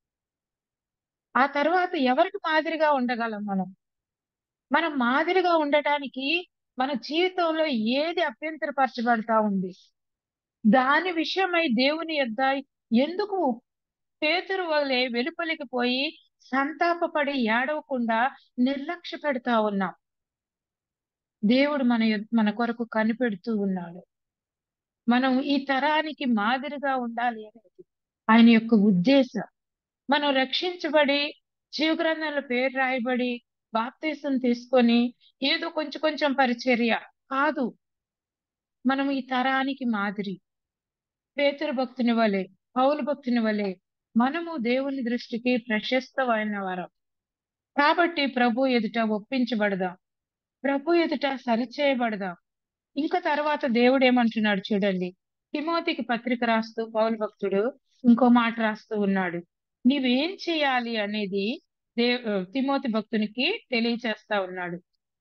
ఆ తర్వాత ఎవరికి మాదిరిగా ఉండగలం మనం? మనం మాదిరిగా ఉండటానికి మన జీవితంలో ఏది అభ్యంతరపరచబడతా ఉంది? దాని విషయమై దేవుని యొద్ద ఎందుకు పేతురు వలె వెలుపలికి పోయి సంతాపపడి ఏడవకుండా నిర్లక్ష్య పెడతా ఉన్నాం? దేవుడు మన కొరకు కనిపెడుతూ ఉన్నాడు. మనం ఈ తరానికి మాదిరిగా ఉండాలి అనేది ఆయన యొక్క ఉద్దేశం. మనం రక్షించబడి జీవగ్రంథంలో పేరు రాయబడి బాప్తీసం తీసుకొని ఏదో కొంచెం కొంచెం పరిచర్య కాదు. మనం ఈ తరానికి మాదిరి. పేతురు భక్తుని వలె, పౌలు భక్తుని వలె మనము దేవుని దృష్టికి ప్రశస్తమైన వారం. కాబట్టి ప్రభు ఎదుట ఒప్పించబడదాం, ప్రభు ఎదుట సరిచేయబడదాం. ఇంకా తర్వాత దేవుడు ఏమంటున్నాడు చూడండి. తిమోతికి పత్రిక రాస్తూ పౌలు భక్తుడు ఇంకో మాట రాస్తూ ఉన్నాడు. నీవేం చేయాలి అనేది తిమోతి భక్తునికి తెలియచేస్తా ఉన్నాడు.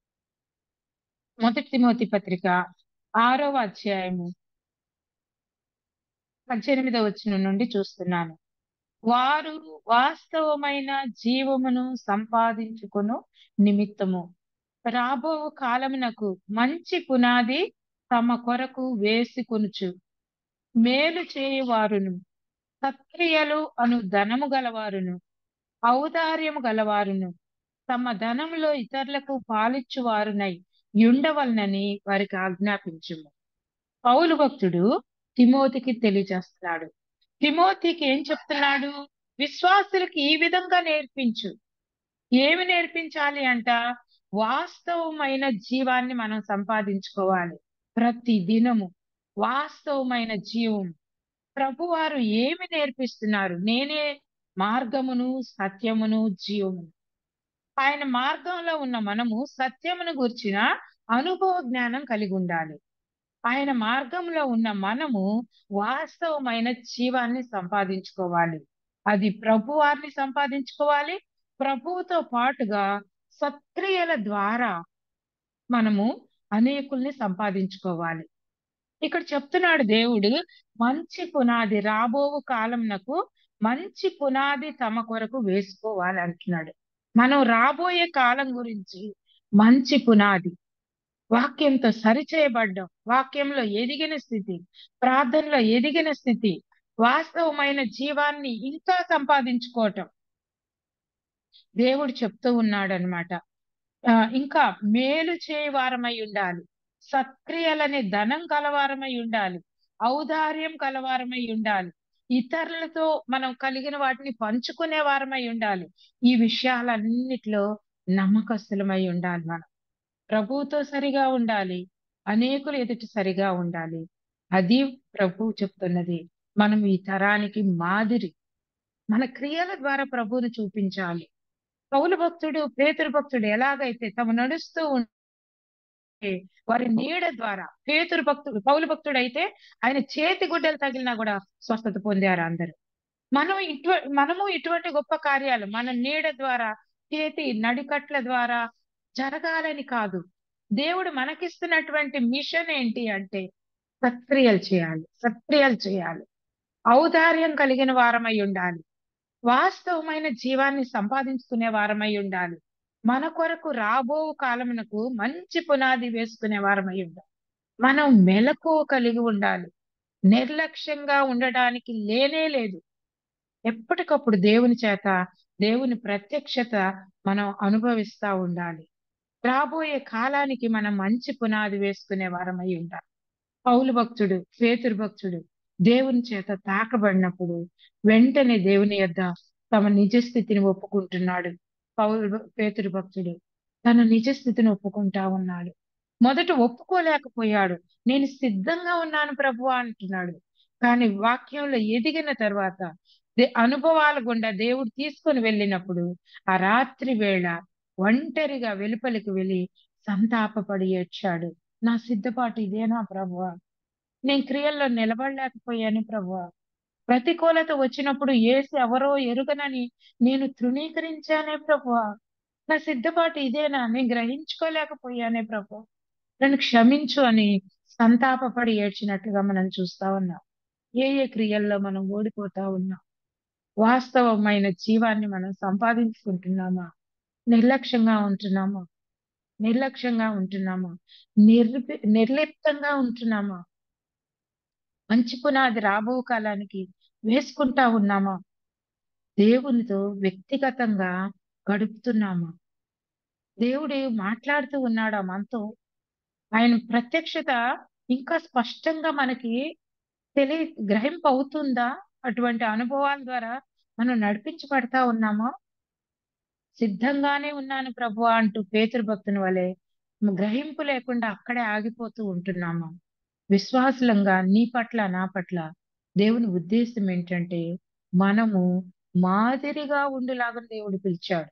మొదటి తిమోతి పత్రిక 6వ అధ్యాయము 18వ వచనం నుండి చూస్తున్నాను. వారు వాస్తవమైన జీవమును సంపాదించుకొను నిమిత్తము రాబో కాలమునకు మంచి పునాది తమ కొరకు వేసుకొనుచు మేలు చేయువారును సత్క్రియలు అను ధనము గలవారును ఔదార్యము గలవారును తమ ధనములో ఇతరులకు పాలిచ్చువారునై ఉండవలనని వారికి ఆజ్ఞాపించుము. పౌలు భక్తుడు తిమోతికి తెలియజేస్తున్నాడు. తిమోతికి ఏం చెప్తున్నాడు? విశ్వాసులకి ఈ విధంగా నేర్పించు. ఏమి నేర్పించాలి అంట? వాస్తవమైన జీవాన్ని మనం సంపాదించుకోవాలి. ప్రతి దినము వాస్తవమైన జీవం. ప్రభువారు ఏమి నేర్పిస్తున్నారు? నేనే మార్గమును సత్యమును జీవమును. ఆయన మార్గంలో ఉన్న మనము సత్యమును గూర్చిన అనుభవ జ్ఞానం కలిగి ఉండాలి. ఆయన మార్గంలో ఉన్న మనము వాస్తవమైన జీవాన్ని సంపాదించుకోవాలి. అది ప్రభువారిని సంపాదించుకోవాలి. ప్రభువుతో పాటుగా సత్క్రియల ద్వారా మనము అనేకుల్ని సంపాదించుకోవాలి. ఇక్కడ చెప్తున్నాడు దేవుడు, మంచి పునాది రాబో కాలంనకు మంచి పునాది తమ కొరకు వేసుకోవాలి అంటున్నాడు. మనం రాబోయే కాలం గురించి మంచి పునాది, వాక్యంతో సరిచేయబడ్డం, వాక్యంలో ఎదిగిన స్థితి, ప్రార్థనలో ఎదిగిన స్థితి, వాస్తవమైన జీవాన్ని ఇంకా సంపాదించుకోవటం దేవుడు చెప్తూ ఉన్నాడు అనమాట. ఇంకా మేలు చేయవారమై ఉండాలి, సత్క్రియలనే ధనం కలవారమై ఉండాలి, ఔదార్యం కలవారమై ఉండాలి, ఇతరులతో మనం కలిగిన వాటిని పంచుకునే వారమై ఉండాలి. ఈ విషయాలన్నిటిలో నమ్మకస్తులమై ఉండాలి. మనం ప్రభువుతో సరిగా ఉండాలి, అనేకులు ఎదుటి సరిగా ఉండాలి. అది ప్రభువు చెప్తున్నది. మనం ఈ తరానికి మాదిరి. మన క్రియల ద్వారా ప్రభువును చూపించాలి. పౌలు భక్తుడు, పేతురు భక్తుడు ఎలాగైతే తమ నడుస్తూ ఉంటే వారి నీడ ద్వారా, పౌలు భక్తుడు అయితే ఆయన చేతి గుడ్డలు తగిలినా కూడా స్వస్థత పొందారు అందరూ. మనము ఇటువంటి గొప్ప కార్యాలు మన నీడ ద్వారా, చేతి నడికట్ల ద్వారా జరగాలని కాదు. దేవుడు మనకిస్తున్నటువంటి మిషన్ ఏంటి అంటే సత్క్రియలు చేయాలి, సత్క్రియలు చేయాలి, ఔదార్యం కలిగిన వారమై ఉండాలి, వాస్తవమైన జీవాన్ని సంపాదించుకునే వారమై ఉండాలి, మన కొరకు రాబో కాలమునకు మంచి పునాది వేసుకునే వారమై ఉండాలి. మనం మెలకువ కలిగి ఉండాలి. నిర్లక్ష్యంగా ఉండడానికి లేనే లేదు. ఎప్పటికప్పుడు దేవుని చేత, దేవుని ప్రత్యక్షత మనం అనుభవిస్తా ఉండాలి. రాబోయే కాలానికి మనం మంచి పునాది వేసుకునే వారమై ఉండాలి. పౌలు భక్తుడు, పేతురు భక్తుడు దేవుని చేత తాకబడినప్పుడు వెంటనే దేవుని యొద్ద తమ నిజ స్థితిని ఒప్పుకుంటున్నాడు. పేతురు భక్తుడు తన నిజ స్థితిని ఒప్పుకుంటా ఉన్నాడు. మొదట ఒప్పుకోలేకపోయాడు. నేను సిద్ధంగా ఉన్నాను ప్రభువా అంటున్నాడు. కానీ వాక్యంలో ఎదిగిన తర్వాత అనుభవాల గుండా దేవుడు తీసుకొని వెళ్ళినప్పుడు ఆ రాత్రి వేళ ఒంటరిగా వెలుపలికి వెళ్ళి సంతాపపడి ఏడ్చాడు. నా సిద్ధపాటు ఇదేనా ప్రభువా? నేను క్రియల్లో నిలబడలేకపోయాను ప్రభువా. ప్రతికూలత వచ్చినప్పుడు యేసు ఎవరో ఎరుగనని నేను తృణీకరించానే ప్రభువా. నా సిద్ధపాటు ఇదేనా? నేను గ్రహించుకోలేకపోయానే ప్రభు, నన్ను క్షమించు అని సంతాపపడి ఏడ్చినట్లుగా మనం చూస్తా ఉన్నాం. ఏ ఏ క్రియల్లో మనం ఓడిపోతా ఉన్నాం? వాస్తవమైన జీవాన్ని మనం సంపాదించుకుంటున్నామా? నిర్లక్ష్యంగా ఉంటున్నామా? నిర్లక్ష్యంగా ఉంటున్నామా? నిర్లిప్తంగా ఉంటున్నామా? మంచి పునాది రాబో కాలానికి వేసుకుంటా ఉన్నామా? దేవునితో వ్యక్తిగతంగా గడుపుతున్నామా? దేవుడు మాట్లాడుతూ ఉన్నాడా మనతో? ఆయన ప్రత్యక్షత ఇంకా స్పష్టంగా మనకి తెలియ గ్రహింపు అవుతుందా? అటువంటి అనుభవాల ద్వారా మనం నడిపించబడతా ఉన్నామా? సిద్ధంగానే ఉన్నాను ప్రభు అంటూ పేతురు భక్తుని వలె గ్రహింపు లేకుండా అక్కడే ఆగిపోతూ ఉంటున్నామా? విశ్వాసులంగా నీ పట్ల నా పట్ల దేవుని ఉద్దేశం ఏంటంటే మనము మాదిరిగా ఉండులాగా దేవుడు పిలిచాడు.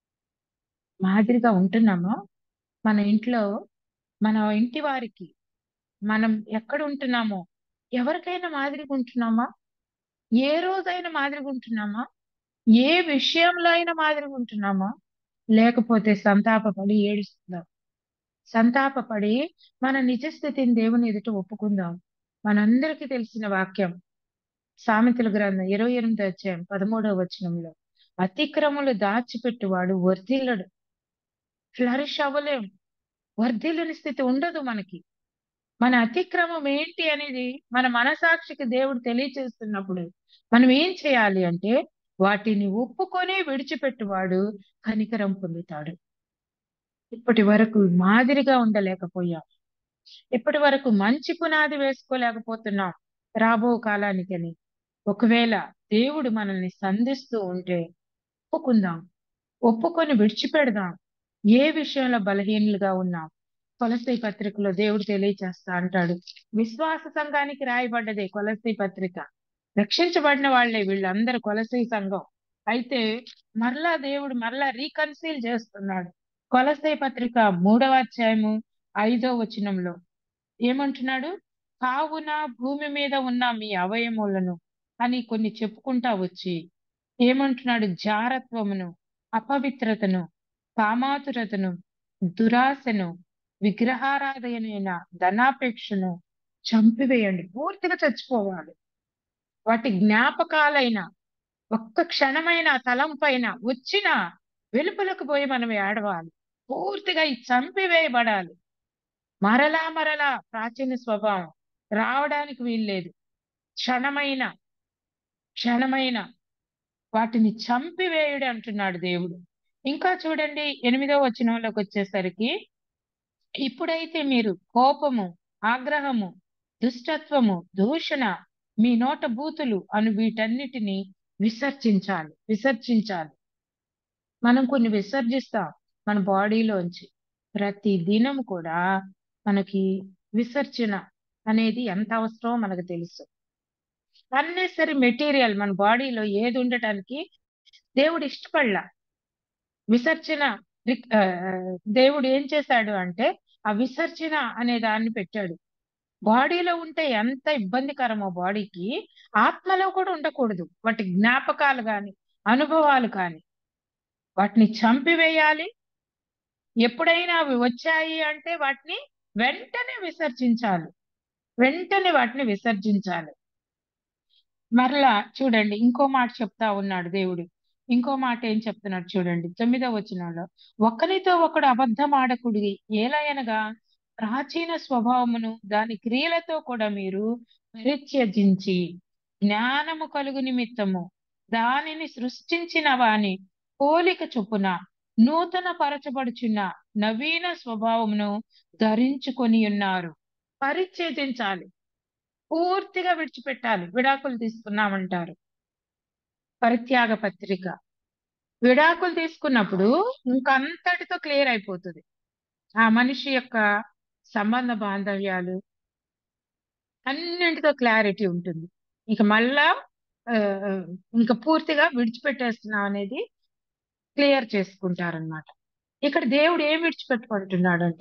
మాదిరిగా ఉంటున్నామా? మన ఇంట్లో, మన ఇంటి వారికి, మనం ఎక్కడ ఉంటున్నామో ఎవరికైనా మాదిరిగా ఉంటున్నామా? ఏ రోజైనా మాదిరిగా ఉంటున్నామా? ఏ విషయంలో అయినా మాదిరిగా ఉంటున్నామా? లేకపోతే సంతాపపడి ఏడుస్తుందాం. సంతాపపడి మన నిజ స్థితిని దేవుని ఎదుట ఒప్పుకుందాం. మనందరికీ తెలిసిన వాక్యం సామెతల గ్రంథం 28 అధ్యాయం 13వ వచనంలో, అతిక్రమలు దాచిపెట్టువాడు వర్ధిల్లడు. ఫ్లరిష్ అవ్వలేం. వర్ధిల్లని స్థితి ఉండదు మనకి. మన అతిక్రమం ఏంటి అనేది మన మనసాక్షికి దేవుడు తెలియచేస్తున్నప్పుడు మనం ఏం చేయాలి అంటే వాటిని ఒప్పుకొని విడిచిపెట్టువాడు కనికరం పొందుతాడు. ఇప్పటి వరకు మాదిరిగా ఉండలేకపోయాం. ఇప్పటి వరకు మంచి పునాది వేసుకోలేకపోతున్నాం రాబో కాలానికని. ఒకవేళ దేవుడు మనల్ని సంధిస్తూ ఉంటే ఒప్పుకుందాం, ఒప్పుకొని విడిచిపెడదాం. ఏ విషయంలో బలహీనులుగా ఉన్నాం? కొలస్సీ పత్రికలో దేవుడు తెలియచేస్తా అంటాడు. విశ్వాస సంఘానికి రాయబడ్డదే కొలస్సీ పత్రిక. రక్షించబడిన వాళ్ళే వీళ్ళందరూ కొలస్సీ సంఘం. అయితే మరలా దేవుడు మరలా రీకన్సీల్ చేస్తున్నాడు. కొలస్సీ పత్రిక 3వ అధ్యాయము 5వ వచనంలో ఏమంటున్నాడు? కావున భూమి మీద ఉన్న మీ అవయములను అని కొన్ని చెప్పుకుంటా వచ్చి ఏమంటున్నాడు? జారత్వమును, అపవిత్రతను, కామాతురతను, దురాశను, విగ్రహారాధనైన ధనాపేక్షను చంపివేయండి. పూర్తిగా చచ్చిపోవాలి. వాటి జ్ఞాపకాలైన ఒక్క క్షణమైన తలంపైన వచ్చిన వెలుపలకు పోయి మనం ఏడవాలి. పూర్తిగా ఈ చంపివేయబడాలి. మరలా మరలా ప్రాచీన స్వభావం రావడానికి వీల్లేదు. క్షణమైన క్షణమైన వాటిని చంపివేయుడు అంటున్నాడు దేవుడు. ఇంకా చూడండి 8వ వచనంలోకి వచ్చేసరికి, ఇప్పుడైతే మీరు కోపము, ఆగ్రహము, దుష్టత్వము, దూషణ, మీ నోట బూతులు అను వీటన్నిటిని విసర్జించాలి. మనం కొన్ని విసర్జిస్తాం మన బాడీలోంచి. ప్రతి దినం కూడా మనకి విసర్జన అనేది ఎంత అవసరమో మనకు తెలుసు. అన్నెసరీ మెటీరియల్ మన బాడీలో ఏది ఉండటానికి దేవుడు ఇష్టపడలా. విసర్జన దేవుడు ఏం చేశాడు అంటే ఆ విసర్జన అనే దాన్ని పెట్టాడు. బాడీలో ఉంటే ఎంత ఇబ్బందికరమో బాడీకి, ఆత్మలో కూడా ఉండకూడదు. వాటి జ్ఞాపకాలు కాని అనుభవాలు కాని వాటిని చంపివేయాలి. ఎప్పుడైనా అవి వచ్చాయి అంటే వాటిని వెంటనే విసర్జించాలి. వెంటనే వాటిని విసర్జించాలి. మరలా చూడండి ఇంకో మాట చెప్తా ఉన్నాడు దేవుడు. ఇంకో మాట ఏం చెప్తున్నాడు చూడండి 9వ వచనంలో, ఒకరితో ఒకడు అబద్ధం ఆడకుడి, ఏలయనగా ప్రాచీన స్వభావమును దాని క్రియలతో కూడా మీరు పరిత్యజించి జ్ఞానము కలుగు నిమిత్తము దానిని సృష్టించిన వాని పోలిక చొప్పున నూతన పరచబడుచున్న నవీన స్వభావమును ధరించుకొని ఉన్నారు. పరిత్యజించాలి. పూర్తిగా విడిచిపెట్టాలి. విడాకులు తీసుకున్నామంటారు పరిత్యాగ పత్రిక. విడాకులు తీసుకున్నప్పుడు ఇంకంతటితో క్లియర్ అయిపోతుంది. ఆ మనిషి యొక్క సంబంధ బాంధవ్యాలు అన్నింటితో క్లారిటీ ఉంటుంది. ఇక మళ్ళా ఆ, ఇంకా పూర్తిగా విడిచిపెట్టేస్తున్నాం అనేది క్లియర్ చేసుకుంటారనమాట. ఇక్కడ దేవుడు ఏం విడిచిపెట్టుకుంటున్నాడు అంటే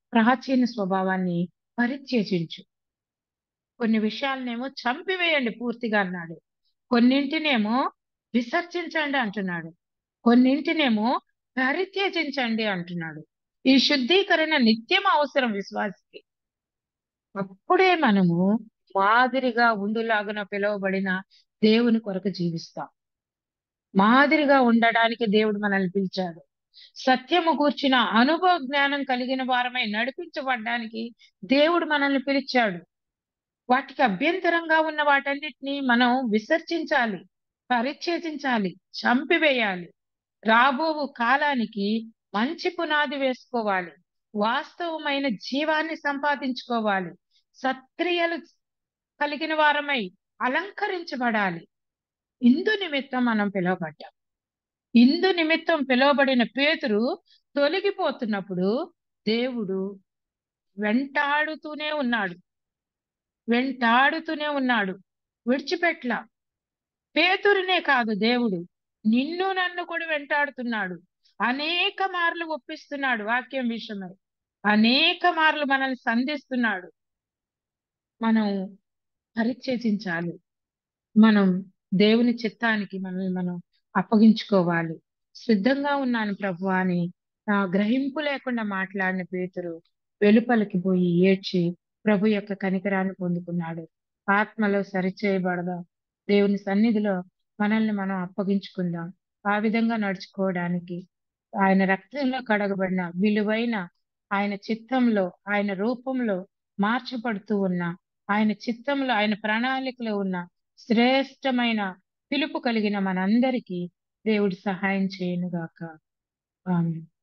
ప్రాచీన స్వభావాన్ని పరిత్యజించు. కొన్ని విషయాలనేమో చంపివేయండి పూర్తిగా అన్నాడు. కొన్నింటినేమో విసర్జించండి అంటున్నాడు. కొన్నింటినేమో పరిత్యజించండి అంటున్నాడు. ఈ శుద్ధీకరణ నిత్యం అవసరం విశ్వాసికి. అప్పుడే మనము మాదిరిగా ఉండులాగున పిలువబడిన దేవుని కొరకు జీవిస్తాం. మాదిరిగా ఉండడానికి దేవుడు మనల్ని పిలిచాడు. సత్యము గూర్చిన అనుభవ జ్ఞానం కలిగిన వారమై నడిపించబడ్డానికి దేవుడు మనల్ని పిలిచాడు. వాటికి అభ్యంతరంగా ఉన్న వాటన్నిటిని మనం విసర్జించాలి, పరిచ్ఛేదించాలి, చంపివేయాలి. రాబోవు కాలానికి మంచి పునాది వేసుకోవాలి. వాస్తవమైన జీవాన్ని సంపాదించుకోవాలి. సత్క్రియలు కలిగిన వారమై అలంకరించబడాలి. ఇందు నిమిత్తం మనం పిలువబడ్డాం. ఇందు నిమిత్తం పిలువబడిన పేతురు తొలగిపోతున్నప్పుడు దేవుడు వెంటాడుతూనే ఉన్నాడు. వెంటాడుతూనే ఉన్నాడు, విడిచిపెట్ల. పేతురునే కాదు, దేవుడు నిన్ను నన్ను కూడా వెంటాడుతున్నాడు. అనేక మార్లు ఒప్పిస్తున్నాడు వాక్యం విషయమై. అనేక మార్లు మనల్ని సంధిస్తున్నాడు. మనం పరిచ్ఛేదించాలి. మనం దేవుని చిత్తానికి మనల్ని మనం అప్పగించుకోవాలి. సిద్ధంగా ఉన్నాను ప్రభు అని గ్రహింపు లేకుండా మాట్లాడిన పేతురు వెలుపలికి పోయి ఏడ్చి ప్రభు యొక్క కనికరాన్ని పొందుకున్నాడు. ఆత్మలో సరిచేయబడదాం. దేవుని సన్నిధిలో మనల్ని మనం అప్పగించుకుందాం. ఆ విధంగా నడుచుకోవడానికి ఆయన రక్తంలో కడగబడిన విలువైన ఆయన చిత్తంలో, ఆయన రూపంలో మార్చబడుతూ ఉన్న, ఆయన చిత్తంలో, ఆయన ప్రణాళికలో ఉన్న శ్రేష్టమైన పిలుపు కలిగిన మనందరికీ దేవుడు సహాయం చేయనుగాక. ఆమేన్.